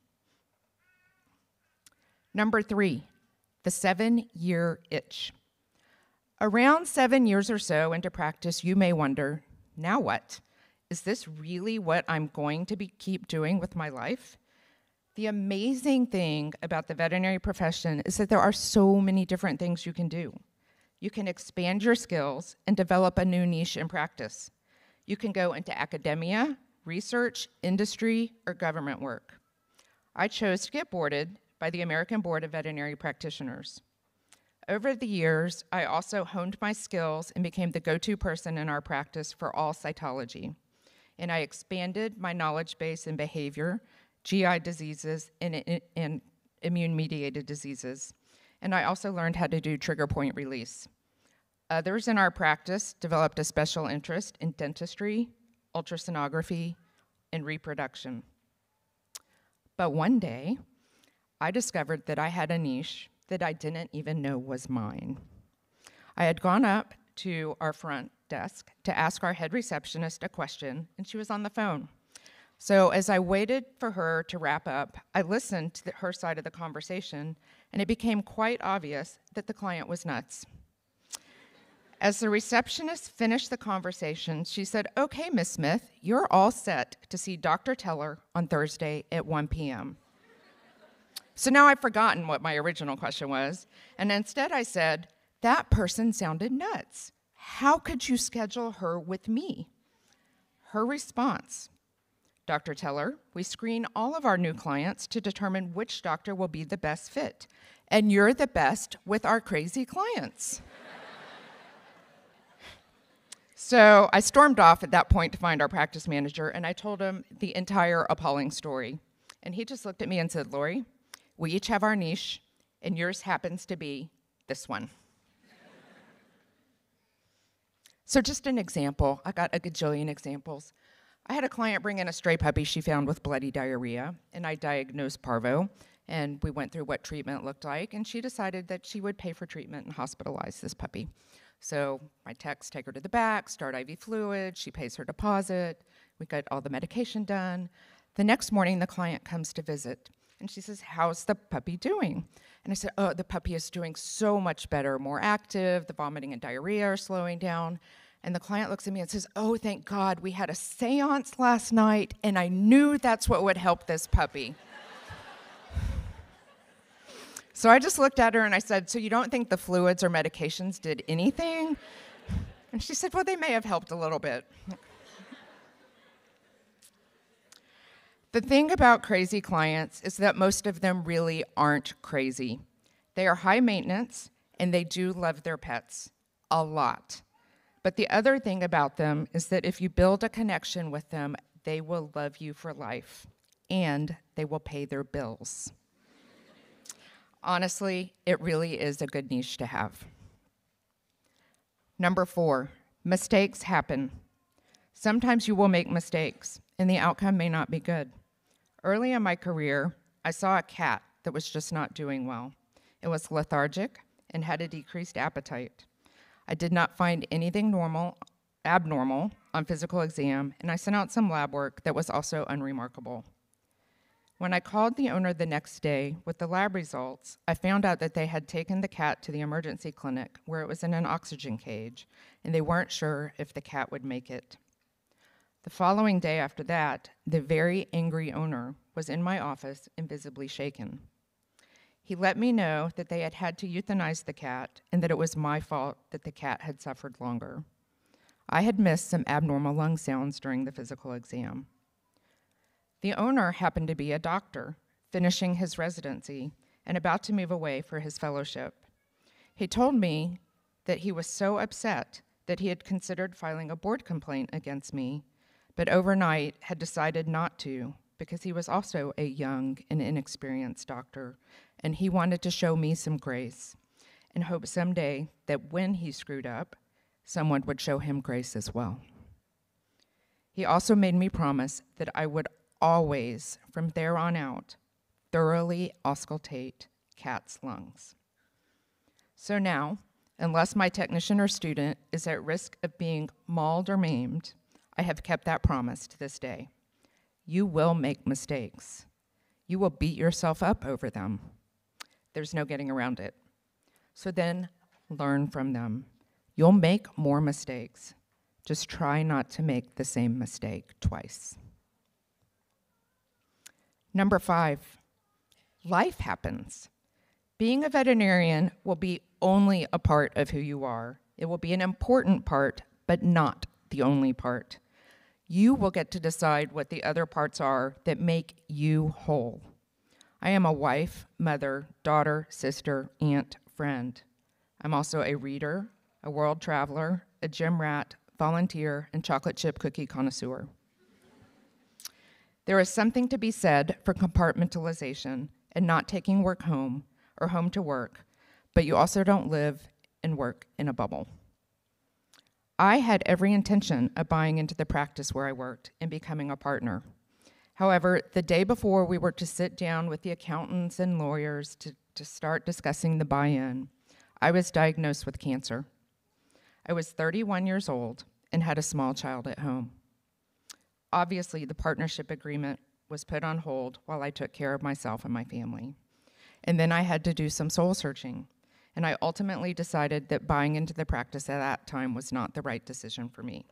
Number 3, the 7-year itch. Around 7 years or so into practice, you may wonder, now what? Is this really what I'm going to keep doing with my life? The amazing thing about the veterinary profession is that there are so many different things you can do. You can expand your skills and develop a new niche in practice. You can go into academia, research, industry, or government work. I chose to get boarded by the American Board of Veterinary Practitioners. Over the years, I also honed my skills and became the go-to person in our practice for all cytology. And I expanded my knowledge base in behavior, GI diseases, and immune-mediated diseases. And I also learned how to do trigger point release. Others in our practice developed a special interest in dentistry, ultrasonography, and reproduction. But one day, I discovered that I had a niche that I didn't even know was mine. I had gone up to our front desk to ask our head receptionist a question, and she was on the phone. So as I waited for her to wrap up, I listened to her side of the conversation, and it became quite obvious that the client was nuts. As the receptionist finished the conversation, she said, "Okay, Ms. Smith, you're all set to see Dr. Teller on Thursday at 1 p.m. So now I've forgotten what my original question was, and instead I said, "That person sounded nuts. How could you schedule her with me?" Her response, "Dr. Teller, we screen all of our new clients to determine which doctor will be the best fit, and you're the best with our crazy clients." So I stormed off at that point to find our practice manager, and I told him the entire appalling story. And he just looked at me and said, "Lori, we each have our niche, and yours happens to be this one." So just an example. I got a gajillion examples. I had a client bring in a stray puppy she found with bloody diarrhea, and I diagnosed parvo, and we went through what treatment looked like, and she decided that she would pay for treatment and hospitalize this puppy. So my techs take her to the back, start IV fluid, she pays her deposit, we get all the medication done. The next morning, the client comes to visit, and she says, "How's the puppy doing?" And I said, "Oh, the puppy is doing so much better, more active, the vomiting and diarrhea are slowing down." And the client looks at me and says, "Oh, thank God, we had a seance last night, and I knew that's what would help this puppy." So I just looked at her and I said, "So you don't think the fluids or medications did anything?" And she said, "Well, they may have helped a little bit." The thing about crazy clients is that most of them really aren't crazy. They are high maintenance, and they do love their pets a lot. But the other thing about them is that if you build a connection with them, they will love you for life, and they will pay their bills. Honestly, it really is a good niche to have. Number 4, mistakes happen. Sometimes you will make mistakes, and the outcome may not be good. Early in my career, I saw a cat that was just not doing well. It was lethargic and had a decreased appetite. I did not find anything abnormal on physical exam, and I sent out some lab work that was also unremarkable. When I called the owner the next day with the lab results, I found out that they had taken the cat to the emergency clinic where it was in an oxygen cage, and they weren't sure if the cat would make it. The following day after that, the very angry owner was in my office and visibly shaken. He let me know that they had had to euthanize the cat and that it was my fault that the cat had suffered longer. I had missed some abnormal lung sounds during the physical exam. The owner happened to be a doctor, finishing his residency and about to move away for his fellowship. He told me that he was so upset that he had considered filing a board complaint against me, but overnight had decided not to because he was also a young and inexperienced doctor, and he wanted to show me some grace and hope someday that when he screwed up, someone would show him grace as well. He also made me promise that I would always, from there on out, thoroughly auscultate cats' lungs. So now, unless my technician or student is at risk of being mauled or maimed, I have kept that promise to this day. You will make mistakes. You will beat yourself up over them. There's no getting around it. So then, learn from them. You'll make more mistakes. Just try not to make the same mistake twice. Number 5, life happens. Being a veterinarian will be only a part of who you are. It will be an important part, but not the only part. You will get to decide what the other parts are that make you whole. I am a wife, mother, daughter, sister, aunt, friend. I'm also a reader, a world traveler, a gym rat, volunteer, and chocolate chip cookie connoisseur. There is something to be said for compartmentalization and not taking work home or home to work, but you also don't live and work in a bubble. I had every intention of buying into the practice where I worked and becoming a partner. However, the day before we were to sit down with the accountants and lawyers to start discussing the buy-in, I was diagnosed with cancer. I was 31 years old and had a small child at home. Obviously, the partnership agreement was put on hold while I took care of myself and my family. And then I had to do some soul searching. And I ultimately decided that buying into the practice at that time was not the right decision for me.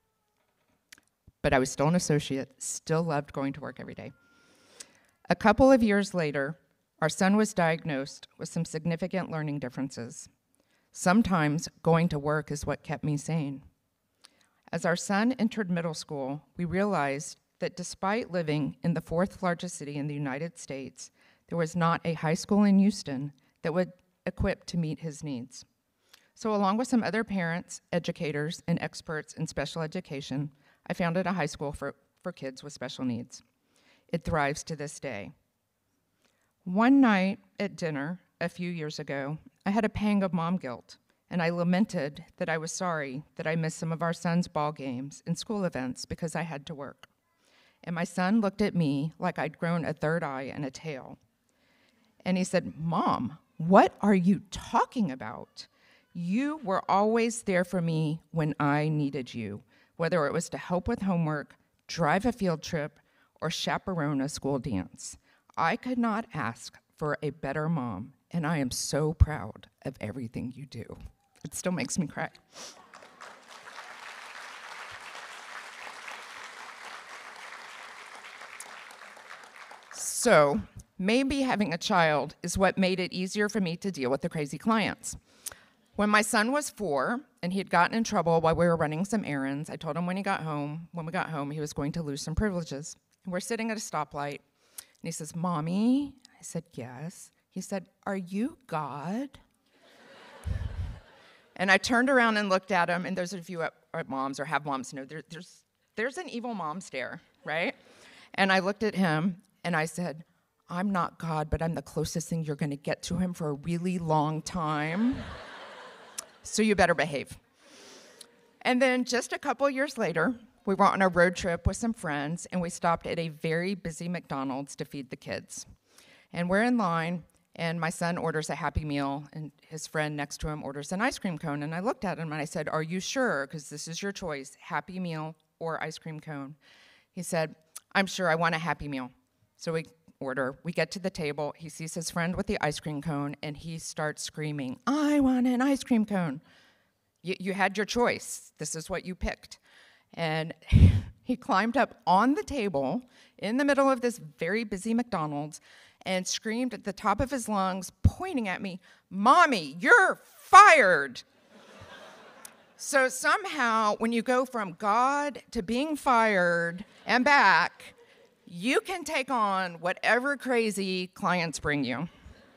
But I was still an associate, still loved going to work every day. A couple of years later, our son was diagnosed with some significant learning differences. Sometimes going to work is what kept me sane. As our son entered middle school, we realized that despite living in the fourth largest city in the United States, there was not a high school in Houston that would equipped to meet his needs. So along with some other parents, educators, and experts in special education, I founded a high school for kids with special needs. It thrives to this day. One night at dinner a few years ago, I had a pang of mom guilt, and I lamented that I was sorry that I missed some of our son's ball games and school events because I had to work. And my son looked at me like I'd grown a third eye and a tail. And he said, "Mom, what are you talking about? You were always there for me when I needed you, whether it was to help with homework, drive a field trip, or chaperone a school dance. I could not ask for a better mom, and I am so proud of everything you do." It still makes me cry. So, maybe having a child is what made it easier for me to deal with the crazy clients. When my son was 4 and he had gotten in trouble while we were running some errands, I told him when we got home, he was going to lose some privileges. And we're sitting at a stoplight, and he says, "Mommy?" I said, "Yes." He said, "Are you God?" And I turned around and looked at him, and those of you at moms or have moms know there's an evil mom stare, right? And I looked at him, and I said, "I'm not God, but I'm the closest thing you're going to get to him for a really long time. So you better behave." And then just a couple years later, we were on a road trip with some friends, and we stopped at a very busy McDonald's to feed the kids. And we're in line, and my son orders a Happy Meal, and his friend next to him orders an ice cream cone. And I looked at him, and I said, "Are you sure? Because this is your choice, Happy Meal or ice cream cone." He said, "I'm sure, I want a Happy Meal." So we get to the table, he sees his friend with the ice cream cone, and he starts screaming, "I want an ice cream cone." You had your choice. This is what you picked. And he climbed up on the table in the middle of this very busy McDonald's and screamed at the top of his lungs, pointing at me, "Mommy, you're fired." So somehow, when you go from God to being fired and back, you can take on whatever crazy clients bring you.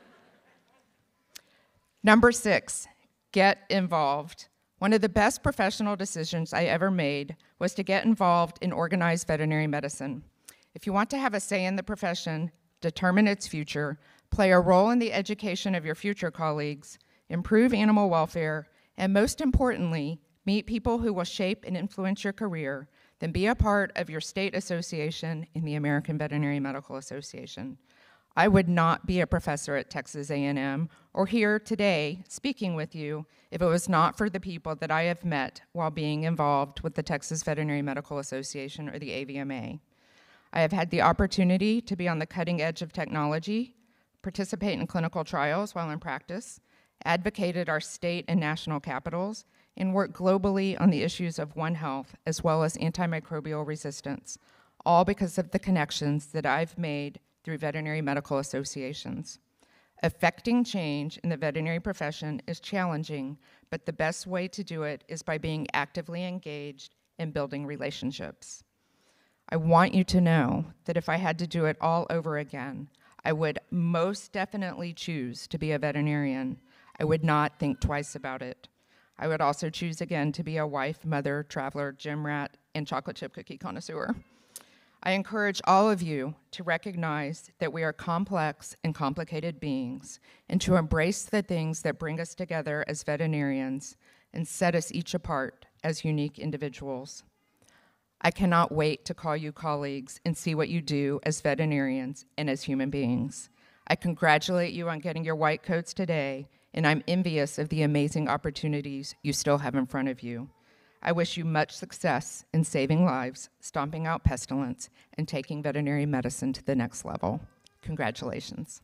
Number 6, get involved. One of the best professional decisions I ever made was to get involved in organized veterinary medicine. If you want to have a say in the profession, determine its future, play a role in the education of your future colleagues, improve animal welfare, and most importantly, meet people who will shape and influence your career, then be a part of your state association in the American Veterinary Medical Association. I would not be a professor at Texas A&M or here today speaking with you if it was not for the people that I have met while being involved with the Texas Veterinary Medical Association, or the AVMA. I have had the opportunity to be on the cutting edge of technology, participate in clinical trials while in practice, advocated our state and national capitals, and work globally on the issues of One Health as well as antimicrobial resistance, all because of the connections that I've made through veterinary medical associations. Affecting change in the veterinary profession is challenging, but the best way to do it is by being actively engaged and building relationships. I want you to know that if I had to do it all over again, I would most definitely choose to be a veterinarian. I would not think twice about it. I would also choose again to be a wife, mother, traveler, gym rat, and chocolate chip cookie connoisseur. I encourage all of you to recognize that we are complex and complicated beings and to embrace the things that bring us together as veterinarians and set us each apart as unique individuals. I cannot wait to call you colleagues and see what you do as veterinarians and as human beings. I congratulate you on getting your white coats today, and I'm envious of the amazing opportunities you still have in front of you. I wish you much success in saving lives, stomping out pestilence, and taking veterinary medicine to the next level. Congratulations.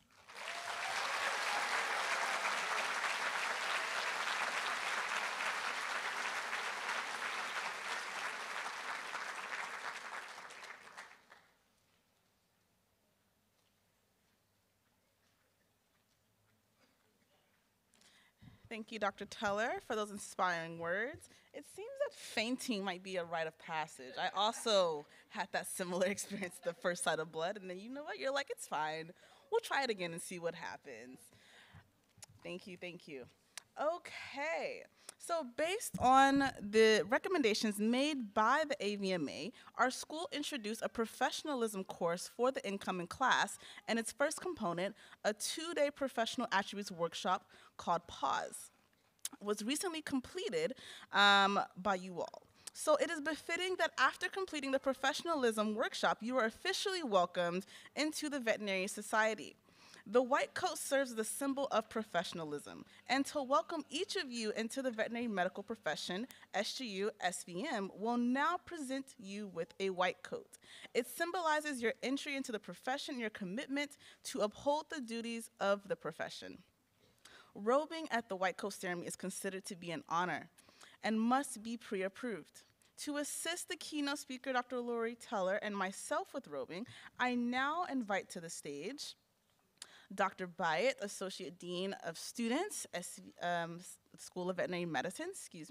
Thank you, Dr. Teller, for those inspiring words. It seems that fainting might be a rite of passage. I also had that similar experience the first sight of blood, and then you know what? You're like, it's fine. We'll try it again and see what happens. Thank you, thank you. Okay, so based on the recommendations made by the AVMA, our school introduced a professionalism course for the incoming class, and its first component, a 2-day professional attributes workshop called PAUSE, was recently completed by you all. So it is befitting that after completing the professionalism workshop, you are officially welcomed into the Veterinary Society. The white coat serves as the symbol of professionalism, and to welcome each of you into the veterinary medical profession, SGU SVM will now present you with a white coat. It symbolizes your entry into the profession, your commitment to uphold the duties of the profession. Robing at the white coat ceremony is considered to be an honor and must be pre-approved. To assist the keynote speaker, Dr. Lori Teller, and myself with robing, I now invite to the stage Dr. Byatt, Associate Dean of Students, School of Veterinary Medicine,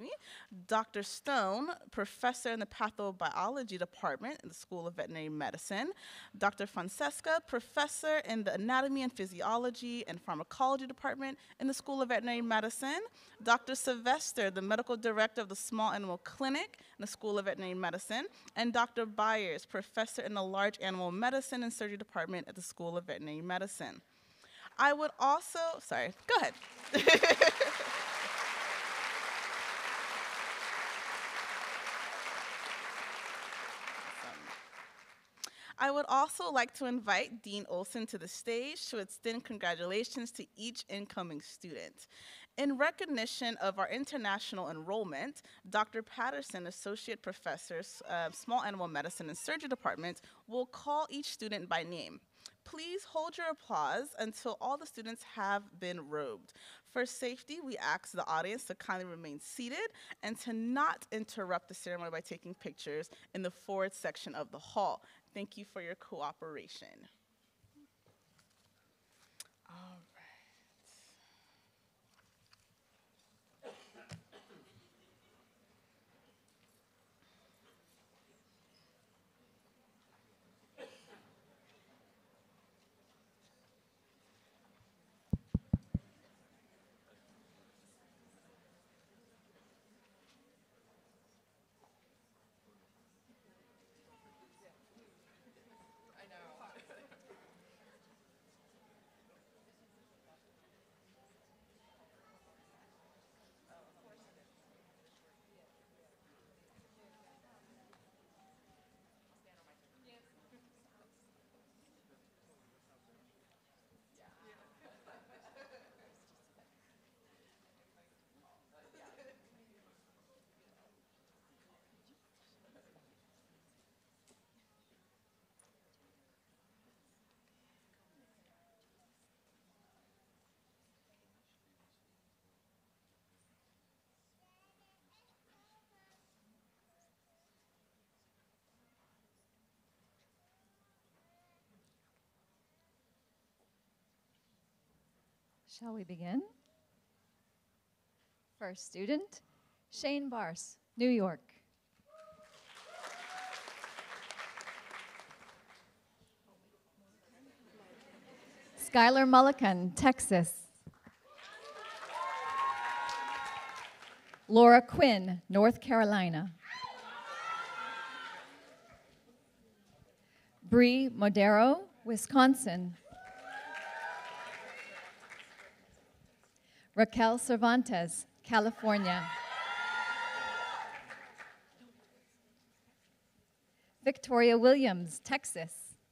Dr. Stone, Professor in the Pathobiology Department in the School of Veterinary Medicine, Dr. Francesca, Professor in the Anatomy and Physiology and Pharmacology Department in the School of Veterinary Medicine, Dr. Sylvester, the Medical Director of the Small Animal Clinic in the School of Veterinary Medicine, and Dr. Byers, Professor in the Large Animal Medicine and Surgery Department at the School of Veterinary Medicine. I would also, sorry, go ahead. I would also like to invite Dean Olson to the stage to extend congratulations to each incoming student. In recognition of our international enrollment, Dr. Patterson, Associate Professor, Small Animal Medicine and Surgery Department, will call each student by name. Please hold your applause until all the students have been robed. For safety, we ask the audience to kindly remain seated and to not interrupt the ceremony by taking pictures in the forward section of the hall. Thank you for your cooperation. All right. Shall we begin? First student, Shane Bars, New York. Skylar Mullican, Texas. Laura Quinn, North Carolina. Bree Modero, Wisconsin. Raquel Cervantes, California. Victoria Williams, Texas.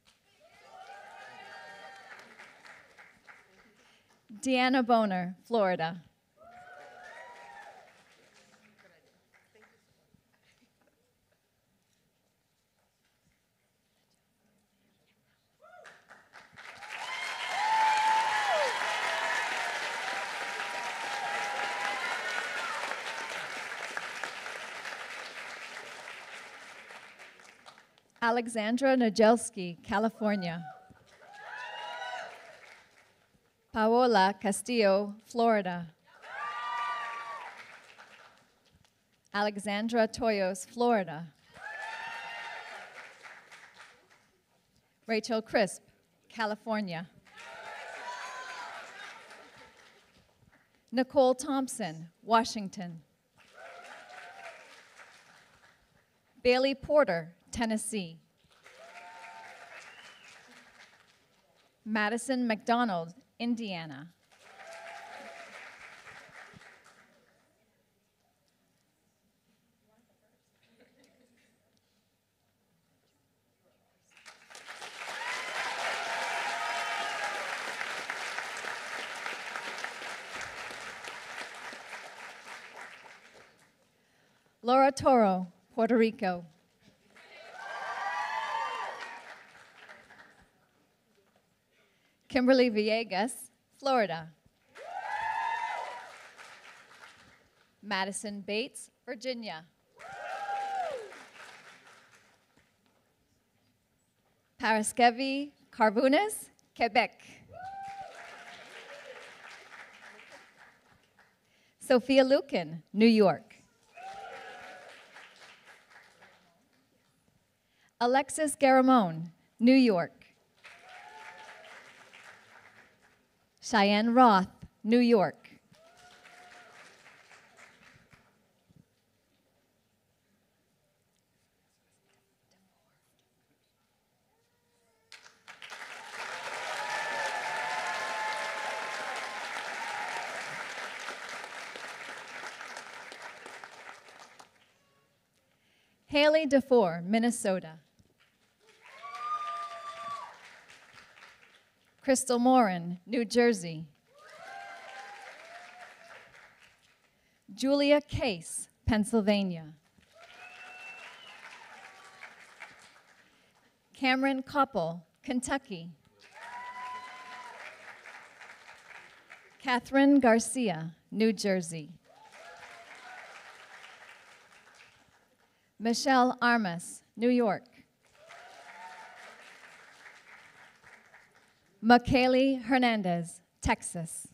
Deanna Boner, Florida. Alexandra Najelski, California. Paola Castillo, Florida. Alexandra Toyos, Florida. Rachel Crisp, California. Nicole Thompson, Washington. Bailey Porter, Tennessee. Madison McDonald, Indiana. Laura Toro, Puerto Rico. Kimberly Villegas, Florida. Madison Bates, Virginia. Paraskevi Carbunas, Quebec. Sophia Lukin, New York. Alexis Garamone, New York. Cheyenne Roth, New York. Haley DeFore, Minnesota. Crystal Morin, New Jersey. Julia Case, Pennsylvania. Cameron Koppel, Kentucky. Catherine Garcia, New Jersey. Michelle Armas, New York. Makaylee Hernandez, Texas.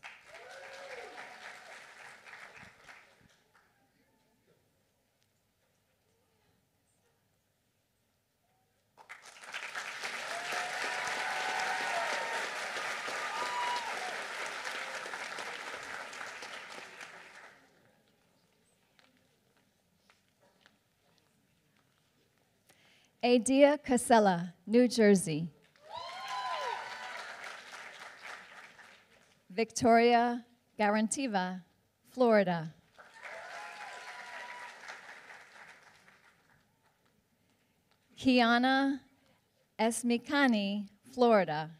Adia Casella, New Jersey. Victoria Garantiva, Florida. Kiana Esmikani, Florida.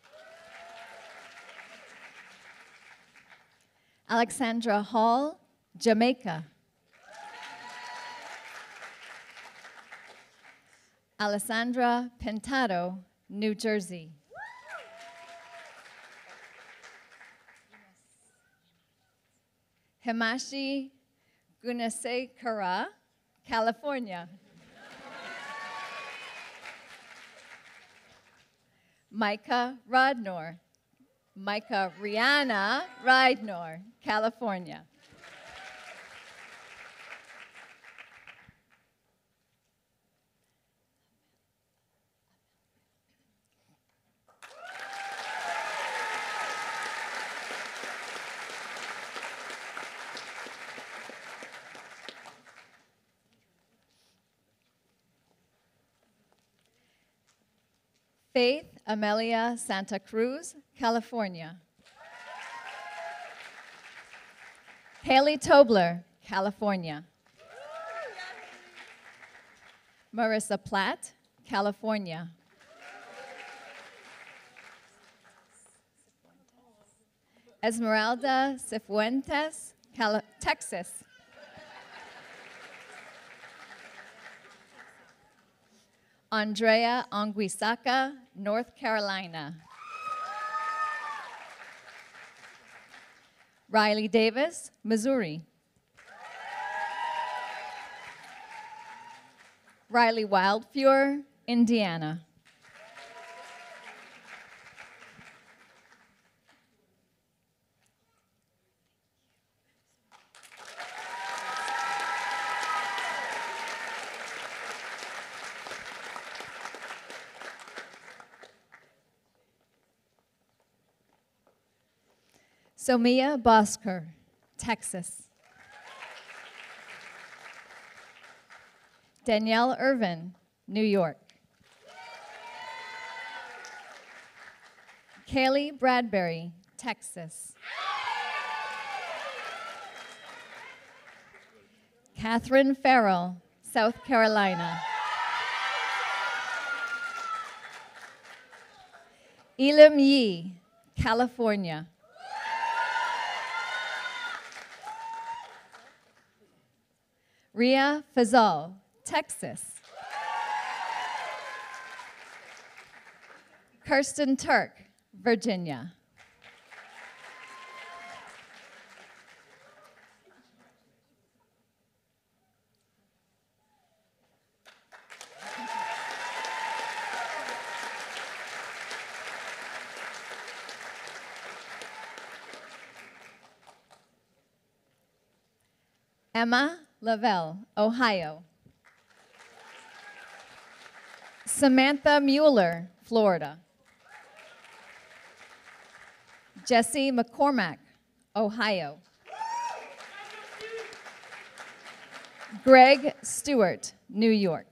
Alexandra Hall, Jamaica. Alessandra Pintado, New Jersey. Himashi Gunasekara, California. Micah Rodnor, Micah Rihanna Rydnor, California. Faith Amelia Santa Cruz, California. Haley Tobler, California. Marissa Platt, California. Esmeralda Cifuentes, Texas. Andrea Anguisaka, North Carolina. Riley Davis, Missouri. Riley Wildfure, Indiana. Somia Bosker, Texas. Danielle Irvin, New York. Kaylee Bradbury, Texas. Catherine Farrell, South Carolina. Elam Yee, California. Ria Fazal, Texas. Kirsten Turk, Virginia. Emma Lavelle, Ohio. Samantha Mueller, Florida. Jesse McCormack, Ohio. Greg Stewart, New York.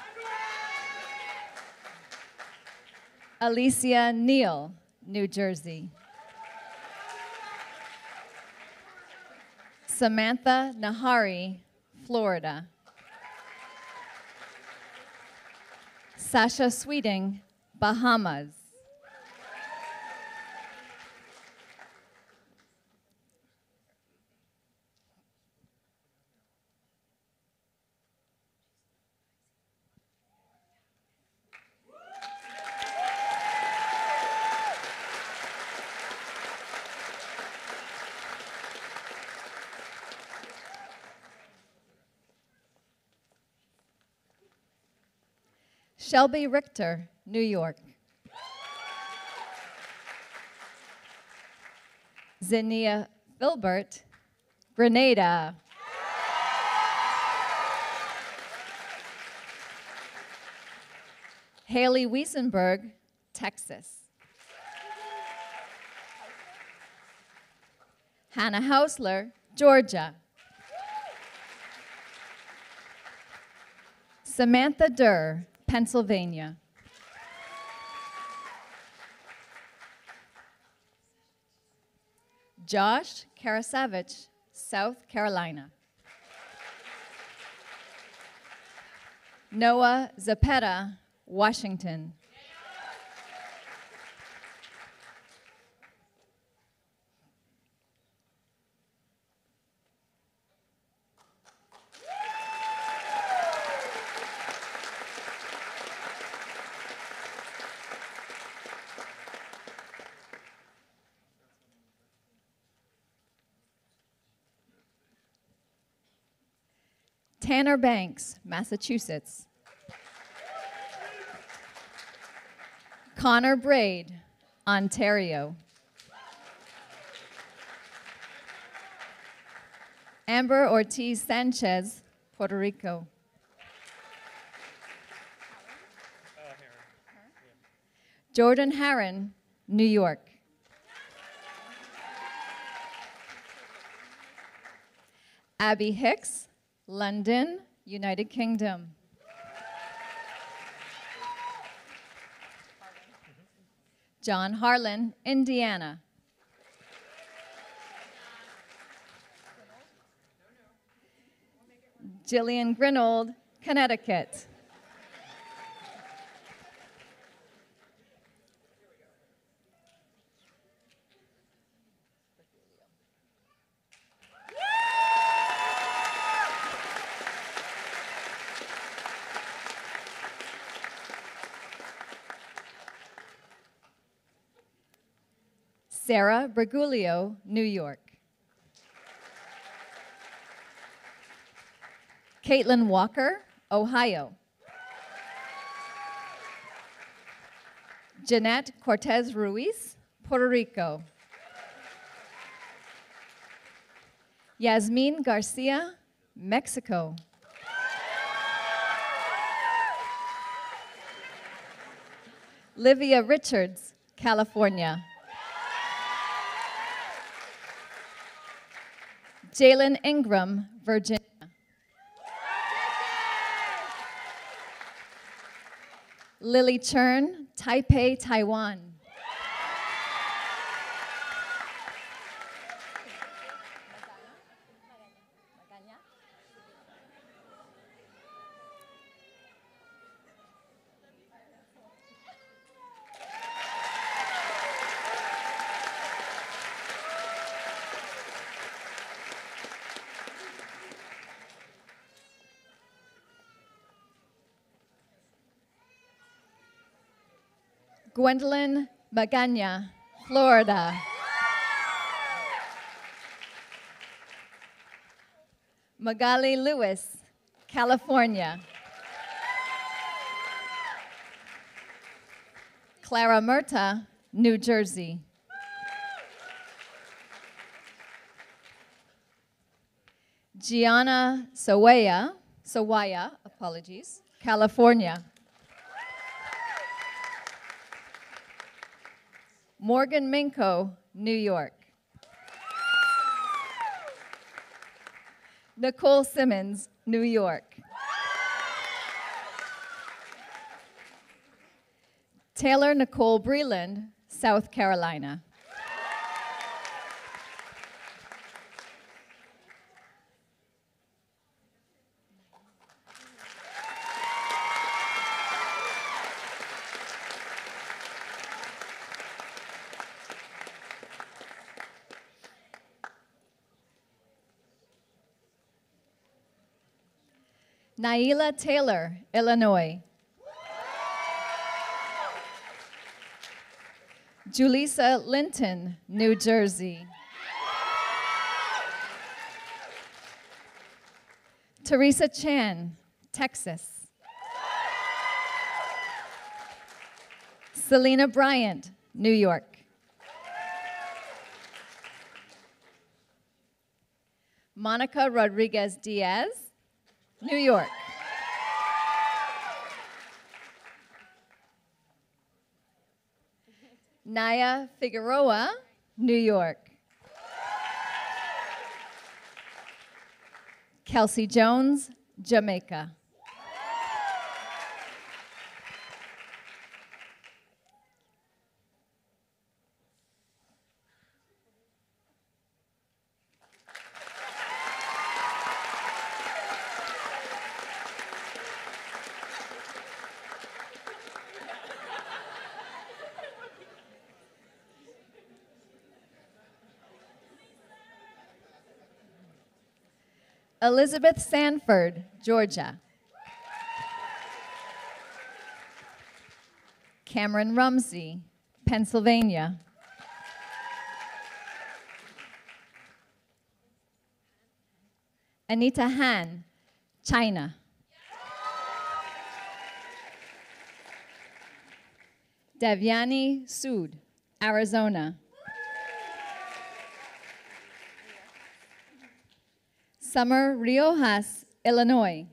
Alicia Neal, New Jersey. Samantha Nahari, Florida. Sasha Sweeting, Bahamas. Shelby Richter, New York. Zinnia Filbert, Grenada. Haley Wiesenberg, Texas. Hannah Hausler, Georgia. Samantha Durr, Pennsylvania. Josh Karasavich, South Carolina. Noah Zapeta, Washington. Tanner Banks, Massachusetts. Connor Braid, Ontario. Amber Ortiz Sanchez, Puerto Rico. Jordan Harron, New York. Abby Hicks, London, United Kingdom. John Harlan, Indiana. Jillian Grinold, Connecticut. Sarah Berguglio, New York. Caitlin Walker, Ohio. Jeanette Cortez Ruiz, Puerto Rico. Yasmin Garcia, Mexico. Livia Richards, California. Jalen Ingram, Virginia. Lily Chern, Taipei, Taiwan. Gwendolyn Magana, Florida. Magali Lewis, California. Clara Murta, New Jersey. Gianna Sawaya, California. Morgan Minko, New York. Nicole Simmons, New York. Taylor Nicole Breland, South Carolina. Naila Taylor, Illinois. Julissa Linton, New Jersey. Teresa Chan, Texas. Selena Bryant, New York. Monica Rodriguez Diaz, New York. Naya Figueroa, New York. Kelsey Jones, Jamaica. Elizabeth Sanford, Georgia. Cameron Rumsey, Pennsylvania. Anita Han, China. Devyani Sood, Arizona. Summer Riojas, Illinois.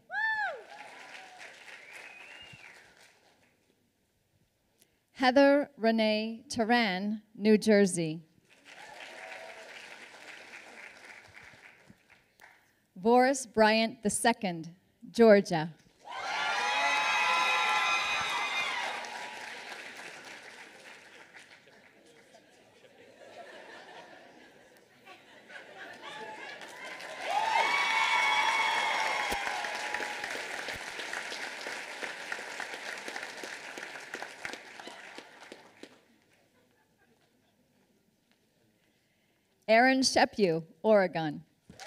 Heather Renee Turan, New Jersey. Boris Bryant II, Georgia. Aaron Shepu, Oregon.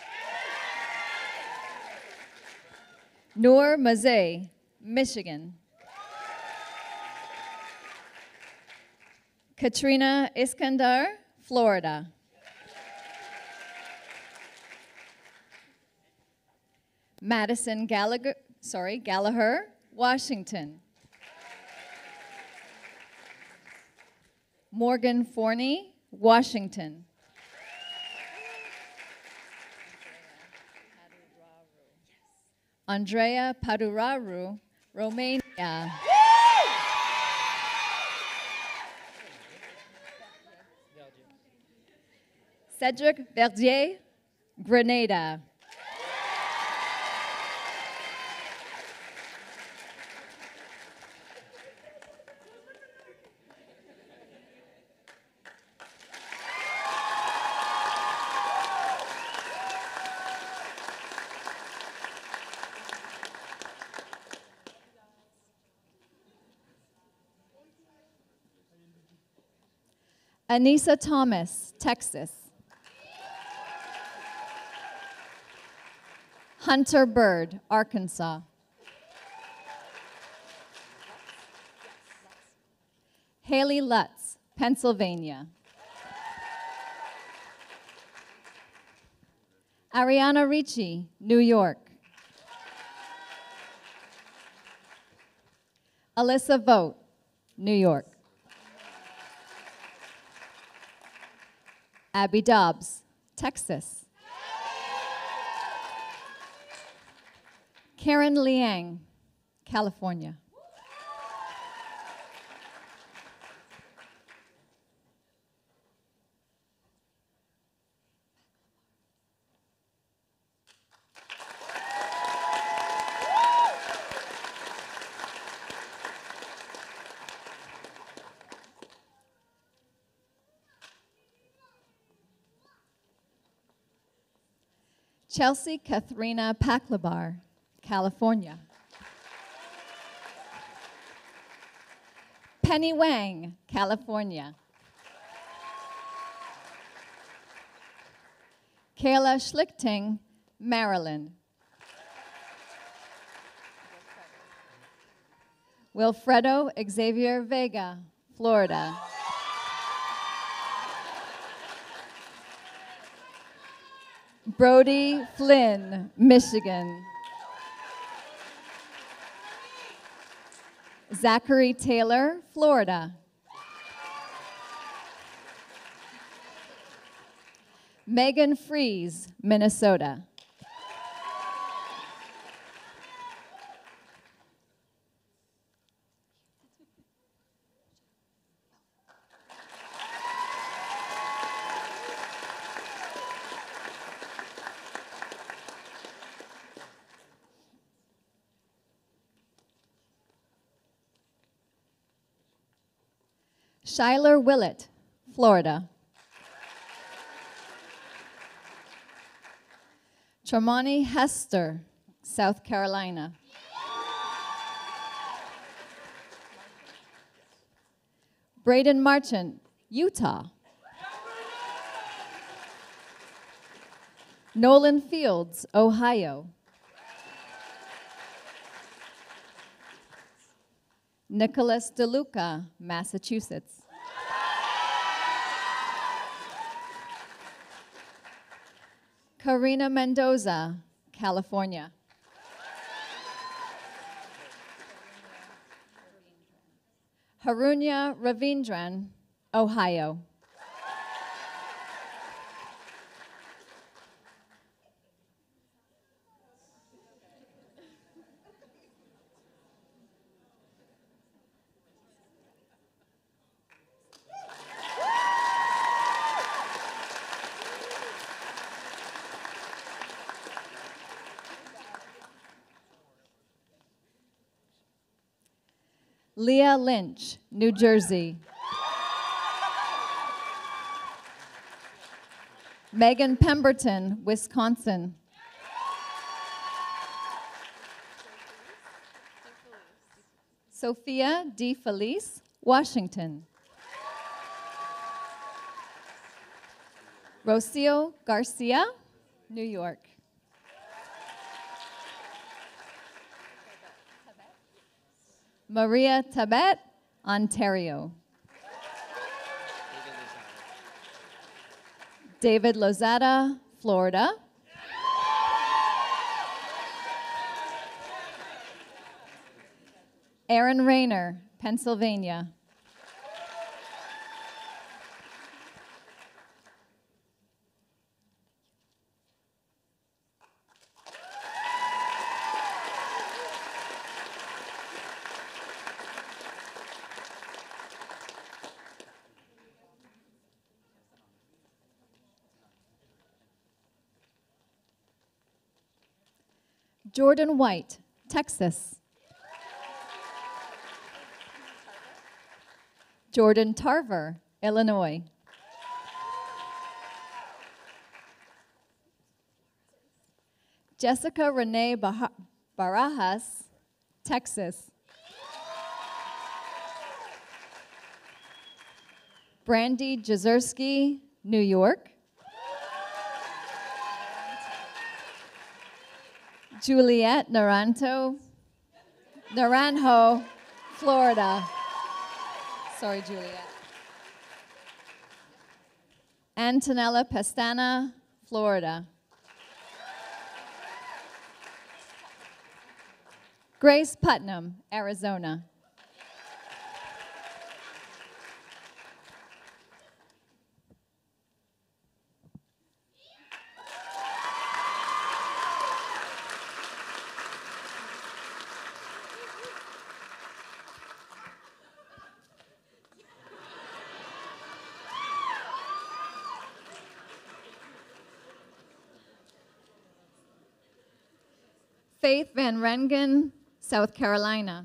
Noor Mazay, Michigan. Katrina Iskandar, Florida. Madison Gallagher, Washington. Morgan Forney, Washington. Andrea Paduraru, Romania. Cedric Verdier, Grenada. Anissa Thomas, Texas. Hunter Bird, Arkansas. Haley Lutz, Pennsylvania. Ariana Ricci, New York. Alyssa Vogt, New York. Abby Dobbs, Texas. Karen Liang, California. Chelsea Katharina Paklabar, California. Penny Wang, California. Kayla Schlichting, Maryland. Wilfredo Xavier Vega, Florida. Brody Flynn, Michigan. Zachary Taylor, Florida. Megan Fries, Minnesota. Shyler Willett, Florida. Tremonti Hester, South Carolina. Braden Marchant, Utah. Nolan Fields, Ohio. Nicholas DeLuca, Massachusetts. Karina Mendoza, California. Harunya Ravindran, Ohio. Leah Lynch, New Jersey. Megan Pemberton, Wisconsin. Sophia D. Felice, Washington. Rocio Garcia, New York. Maria Tabet, Ontario. David Lozada, Florida. Aaron Rayner, Pennsylvania. Jordan White, Texas. Jordan Tarver, Illinois. Jessica Renee Barajas, Texas. Brandy Jezerski, New York. Juliet Naranjo, Florida. Sorry, Juliet. Antonella Pestana, Florida. Grace Putnam, Arizona. Faith Van Rengen, South Carolina.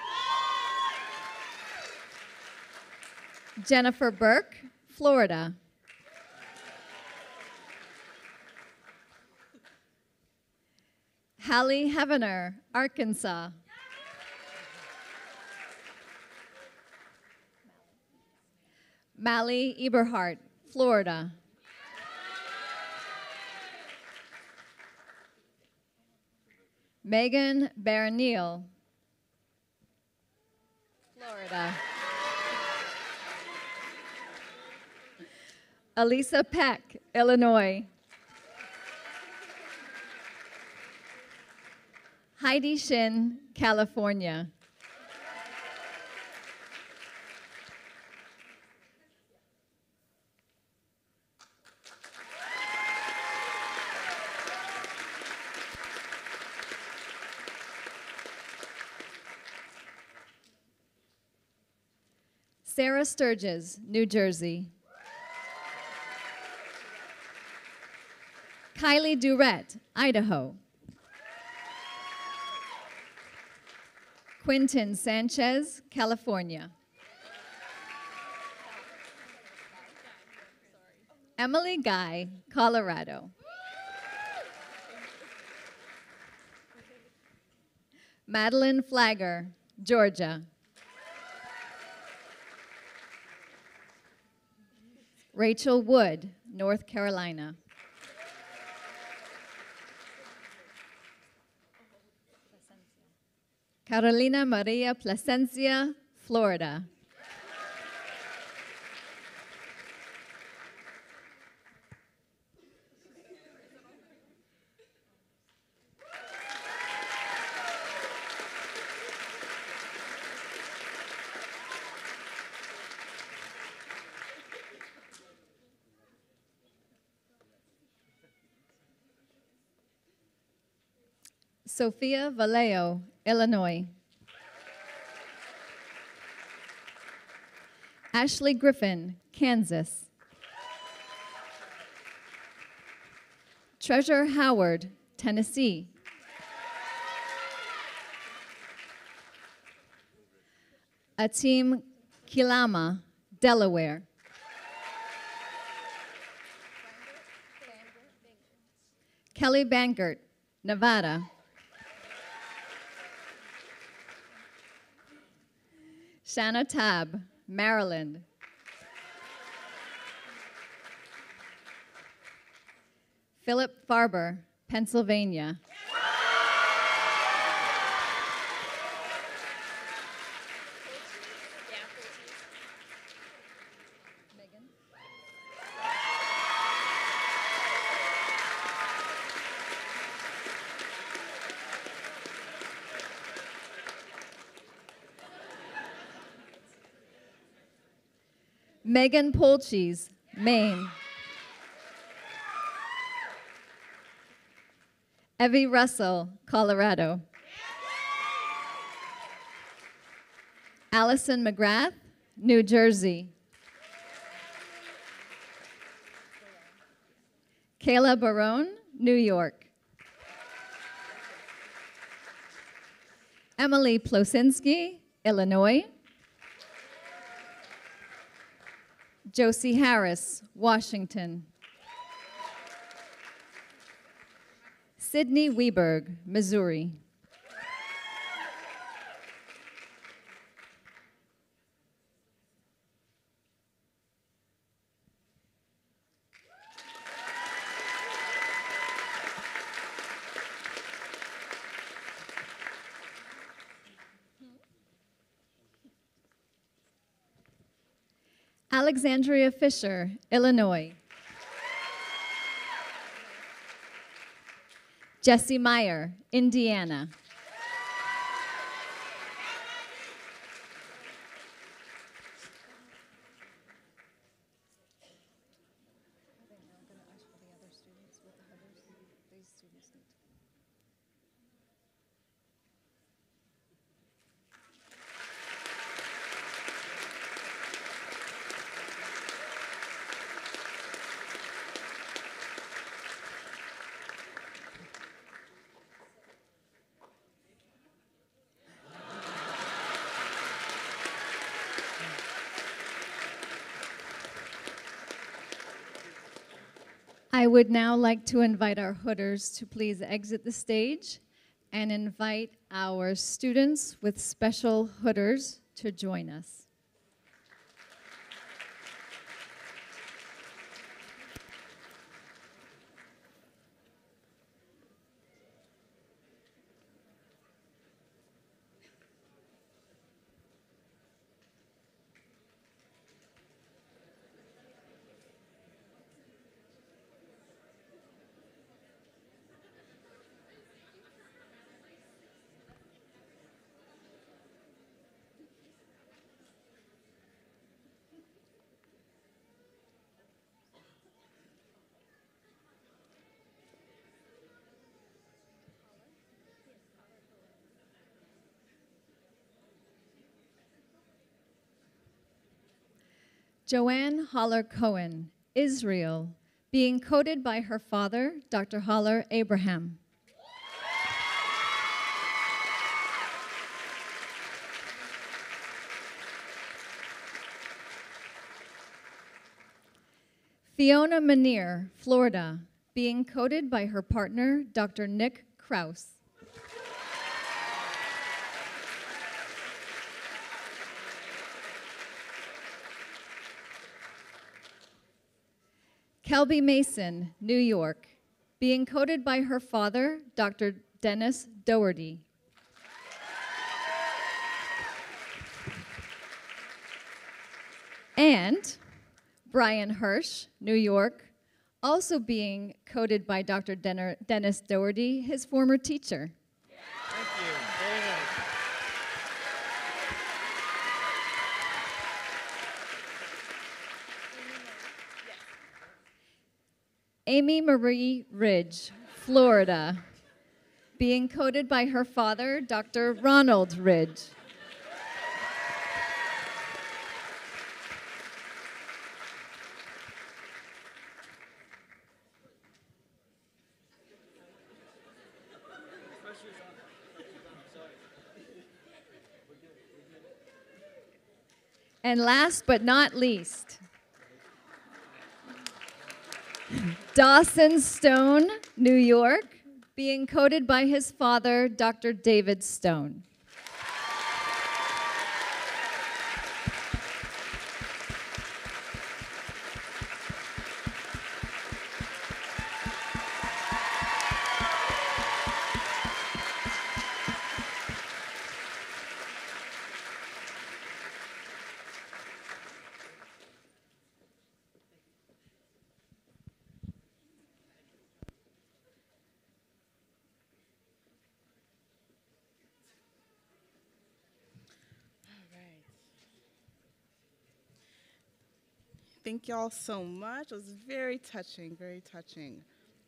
Jennifer Burke, Florida. Hallie Heavener, Arkansas. Mally Eberhardt, Florida. Megan Barneal, Florida. Elisa Peck, Illinois. Heidi Shin, California. Sarah Sturges, New Jersey. Kylie Durrett, Idaho. Quinton Sanchez, California. Emily Guy, Colorado. Madeline Flagger, Georgia. Rachel Wood, North Carolina. Carolina Maria Plasencia, Florida. Sophia Vallejo, Illinois. Ashley Griffin, Kansas. Treasure Howard, Tennessee. Atim Kilama, Delaware. Kelly Bangert, Nevada. Shanna Tab, Maryland. Philip Farber, Pennsylvania. Megan Polcheese, Maine. Evie Russell, Colorado. Allison McGrath, New Jersey. Kayla Barone, New York. Emily Plosinski, Illinois. Josie Harris, Washington. Sydney Weberg, Missouri. Alexandria Fisher, Illinois. Jesse Meyer, Indiana. I would now like to invite our hooders to please exit the stage and invite our students with special hooders to join us. Joanne Holler Cohen, Israel, being coded by her father, Dr. Holler Abraham. Fiona Manier, Florida, being coded by her partner, Dr. Nick Kraus. Kelby Mason, New York, being coded by her father, Dr. Dennis Doherty. And Brian Hirsch, New York, also being coded by Dr. Dennis Doherty, his former teacher. Thank you. Very nice. Amy Marie Ridge, Florida, being coded by her father, Dr. Ronald Ridge. And last but not least, Dawson Stone, New York, being coded by his father, Dr. David Stone. Thank y'all so much. It was very touching, very touching.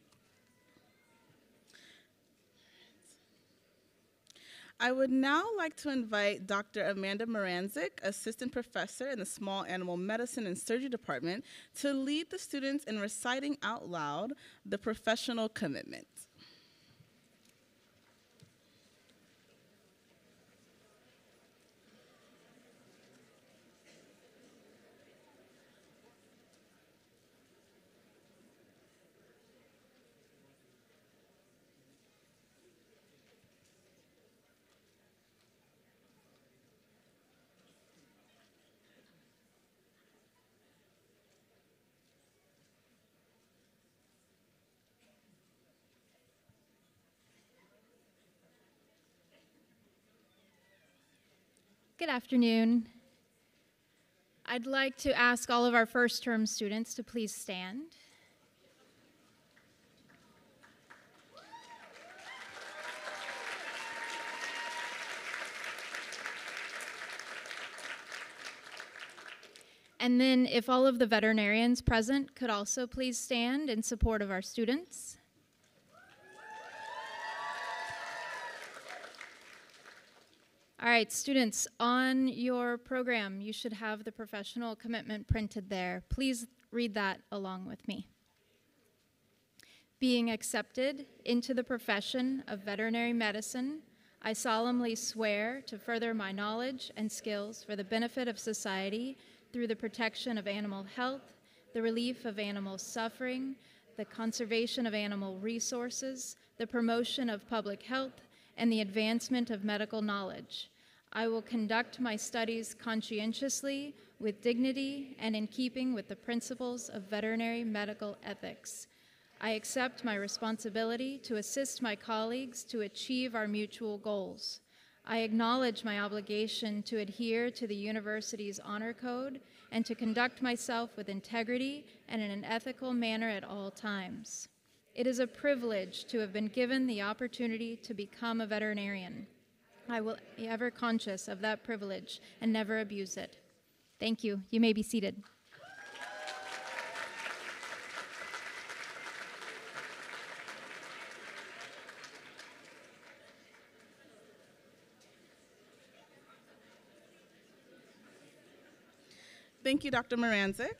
I would now like to invite Dr. Amanda Moranczyk, Assistant Professor in the Small Animal Medicine and Surgery Department, to lead the students in reciting out loud the professional commitment. Good afternoon. I'd like to ask all of our first term students to please stand. And then if all of the veterinarians present could also please stand in support of our students. All right, students, on your program, you should have the professional commitment printed there. Please read that along with me. Being accepted into the profession of veterinary medicine, I solemnly swear to further my knowledge and skills for the benefit of society through the protection of animal health, the relief of animal suffering, the conservation of animal resources, the promotion of public health, and the advancement of medical knowledge. I will conduct my studies conscientiously, with dignity, and in keeping with the principles of veterinary medical ethics. I accept my responsibility to assist my colleagues to achieve our mutual goals. I acknowledge my obligation to adhere to the university's honor code and to conduct myself with integrity and in an ethical manner at all times. It is a privilege to have been given the opportunity to become a veterinarian. I will be ever conscious of that privilege and never abuse it. Thank you. You may be seated. Thank you, Dr. Moranczyk.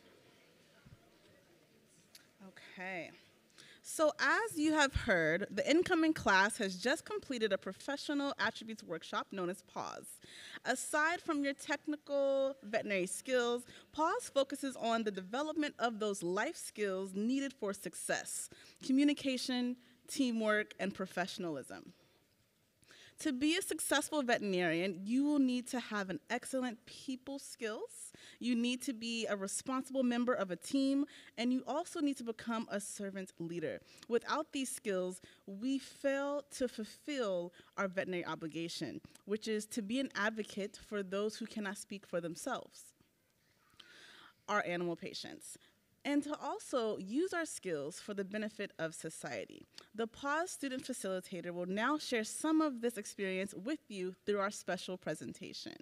Okay. So as you have heard, the incoming class has just completed a professional attributes workshop known as PAWS. Aside from your technical veterinary skills, PAWS focuses on the development of those life skills needed for success: communication, teamwork, and professionalism. To be a successful veterinarian, you will need to have an excellent people skills. You need to be a responsible member of a team, and you also need to become a servant leader. Without these skills, we fail to fulfill our veterinary obligation, which is to be an advocate for those who cannot speak for themselves, our animal patients, and to also use our skills for the benefit of society. The PAWS student facilitator will now share some of this experience with you through our special presentation.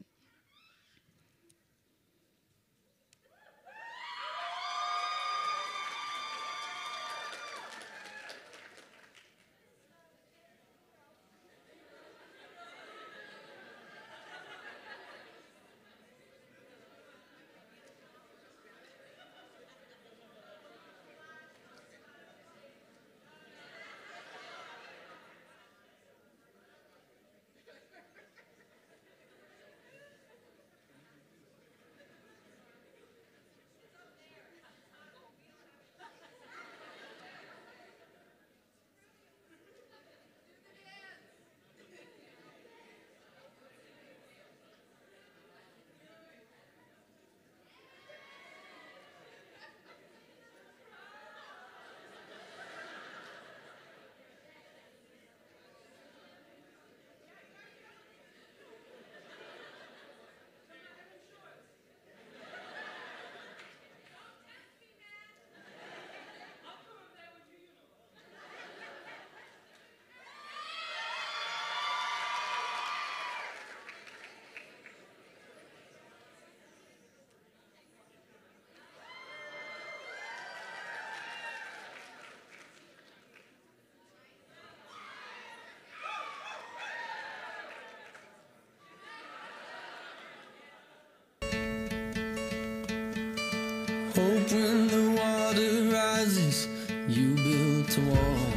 Hope when the water rises, you built a wall.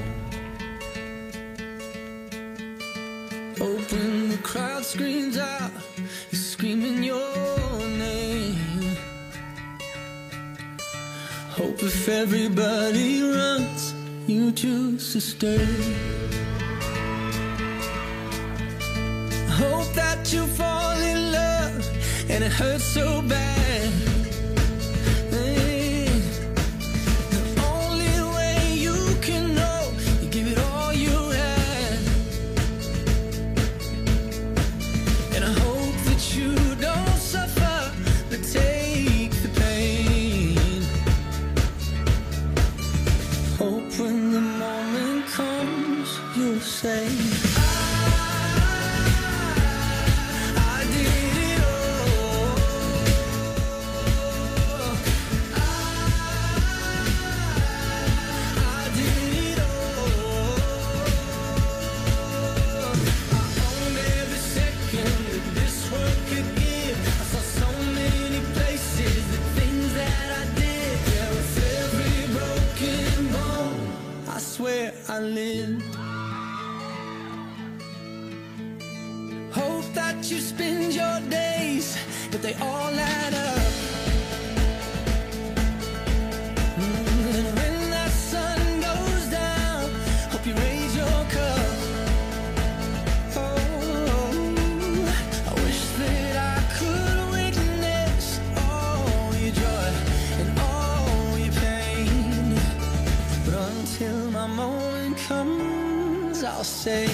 Hope when the crowd screams out, you're screaming your name. Hope if everybody runs, you choose to stay. Hope that you fall in love and it hurts so bad. The only way you can know, you give it all you had. And I hope that you don't suffer, but take the pain. Hope when the moment comes, you'll say, I lived. Hope that you spend your days, but they all add up. And when that sun goes down, hope you raise your cup. Oh, I wish that I could witness all your joy and all your pain. But until my moment comes, I'll say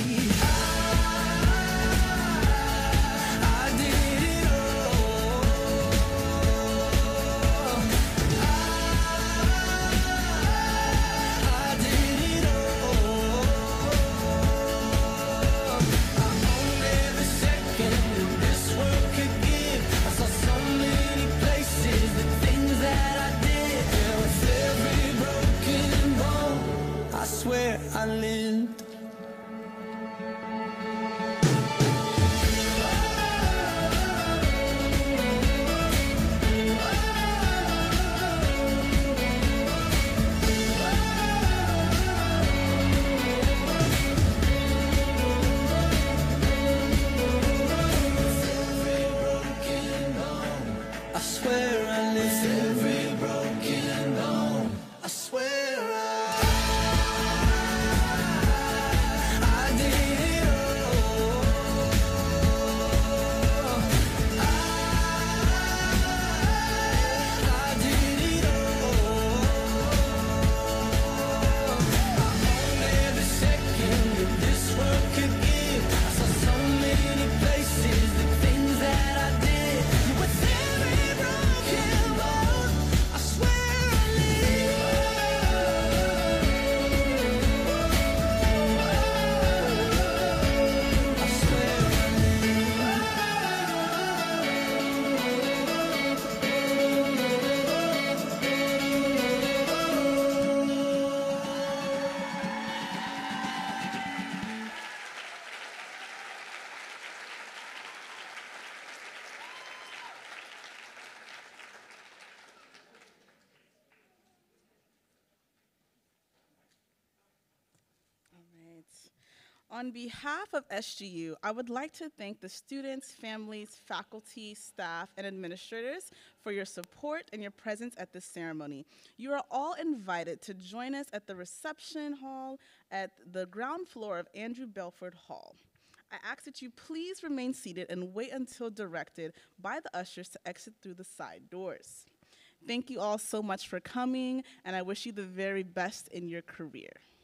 I did it all. I did it all. I owned every second that this world could give. I saw so many places, the things that I did. Yeah, with every broken bone, I swear I lived. I swear I lived. Every broken bone, I swear I did it all. I did it all. I owned every second that this world could give. I saw so many places, the things that I did. With every broken bone, I swear I lived. I swear I Right. On behalf of SGU, I would like to thank the students, families, faculty, staff, and administrators for your support and your presence at this ceremony. You are all invited to join us at the reception hall at the ground floor of Andrew Belford Hall. I ask that you please remain seated and wait until directed by the ushers to exit through the side doors. Thank you all so much for coming, and I wish you the very best in your career.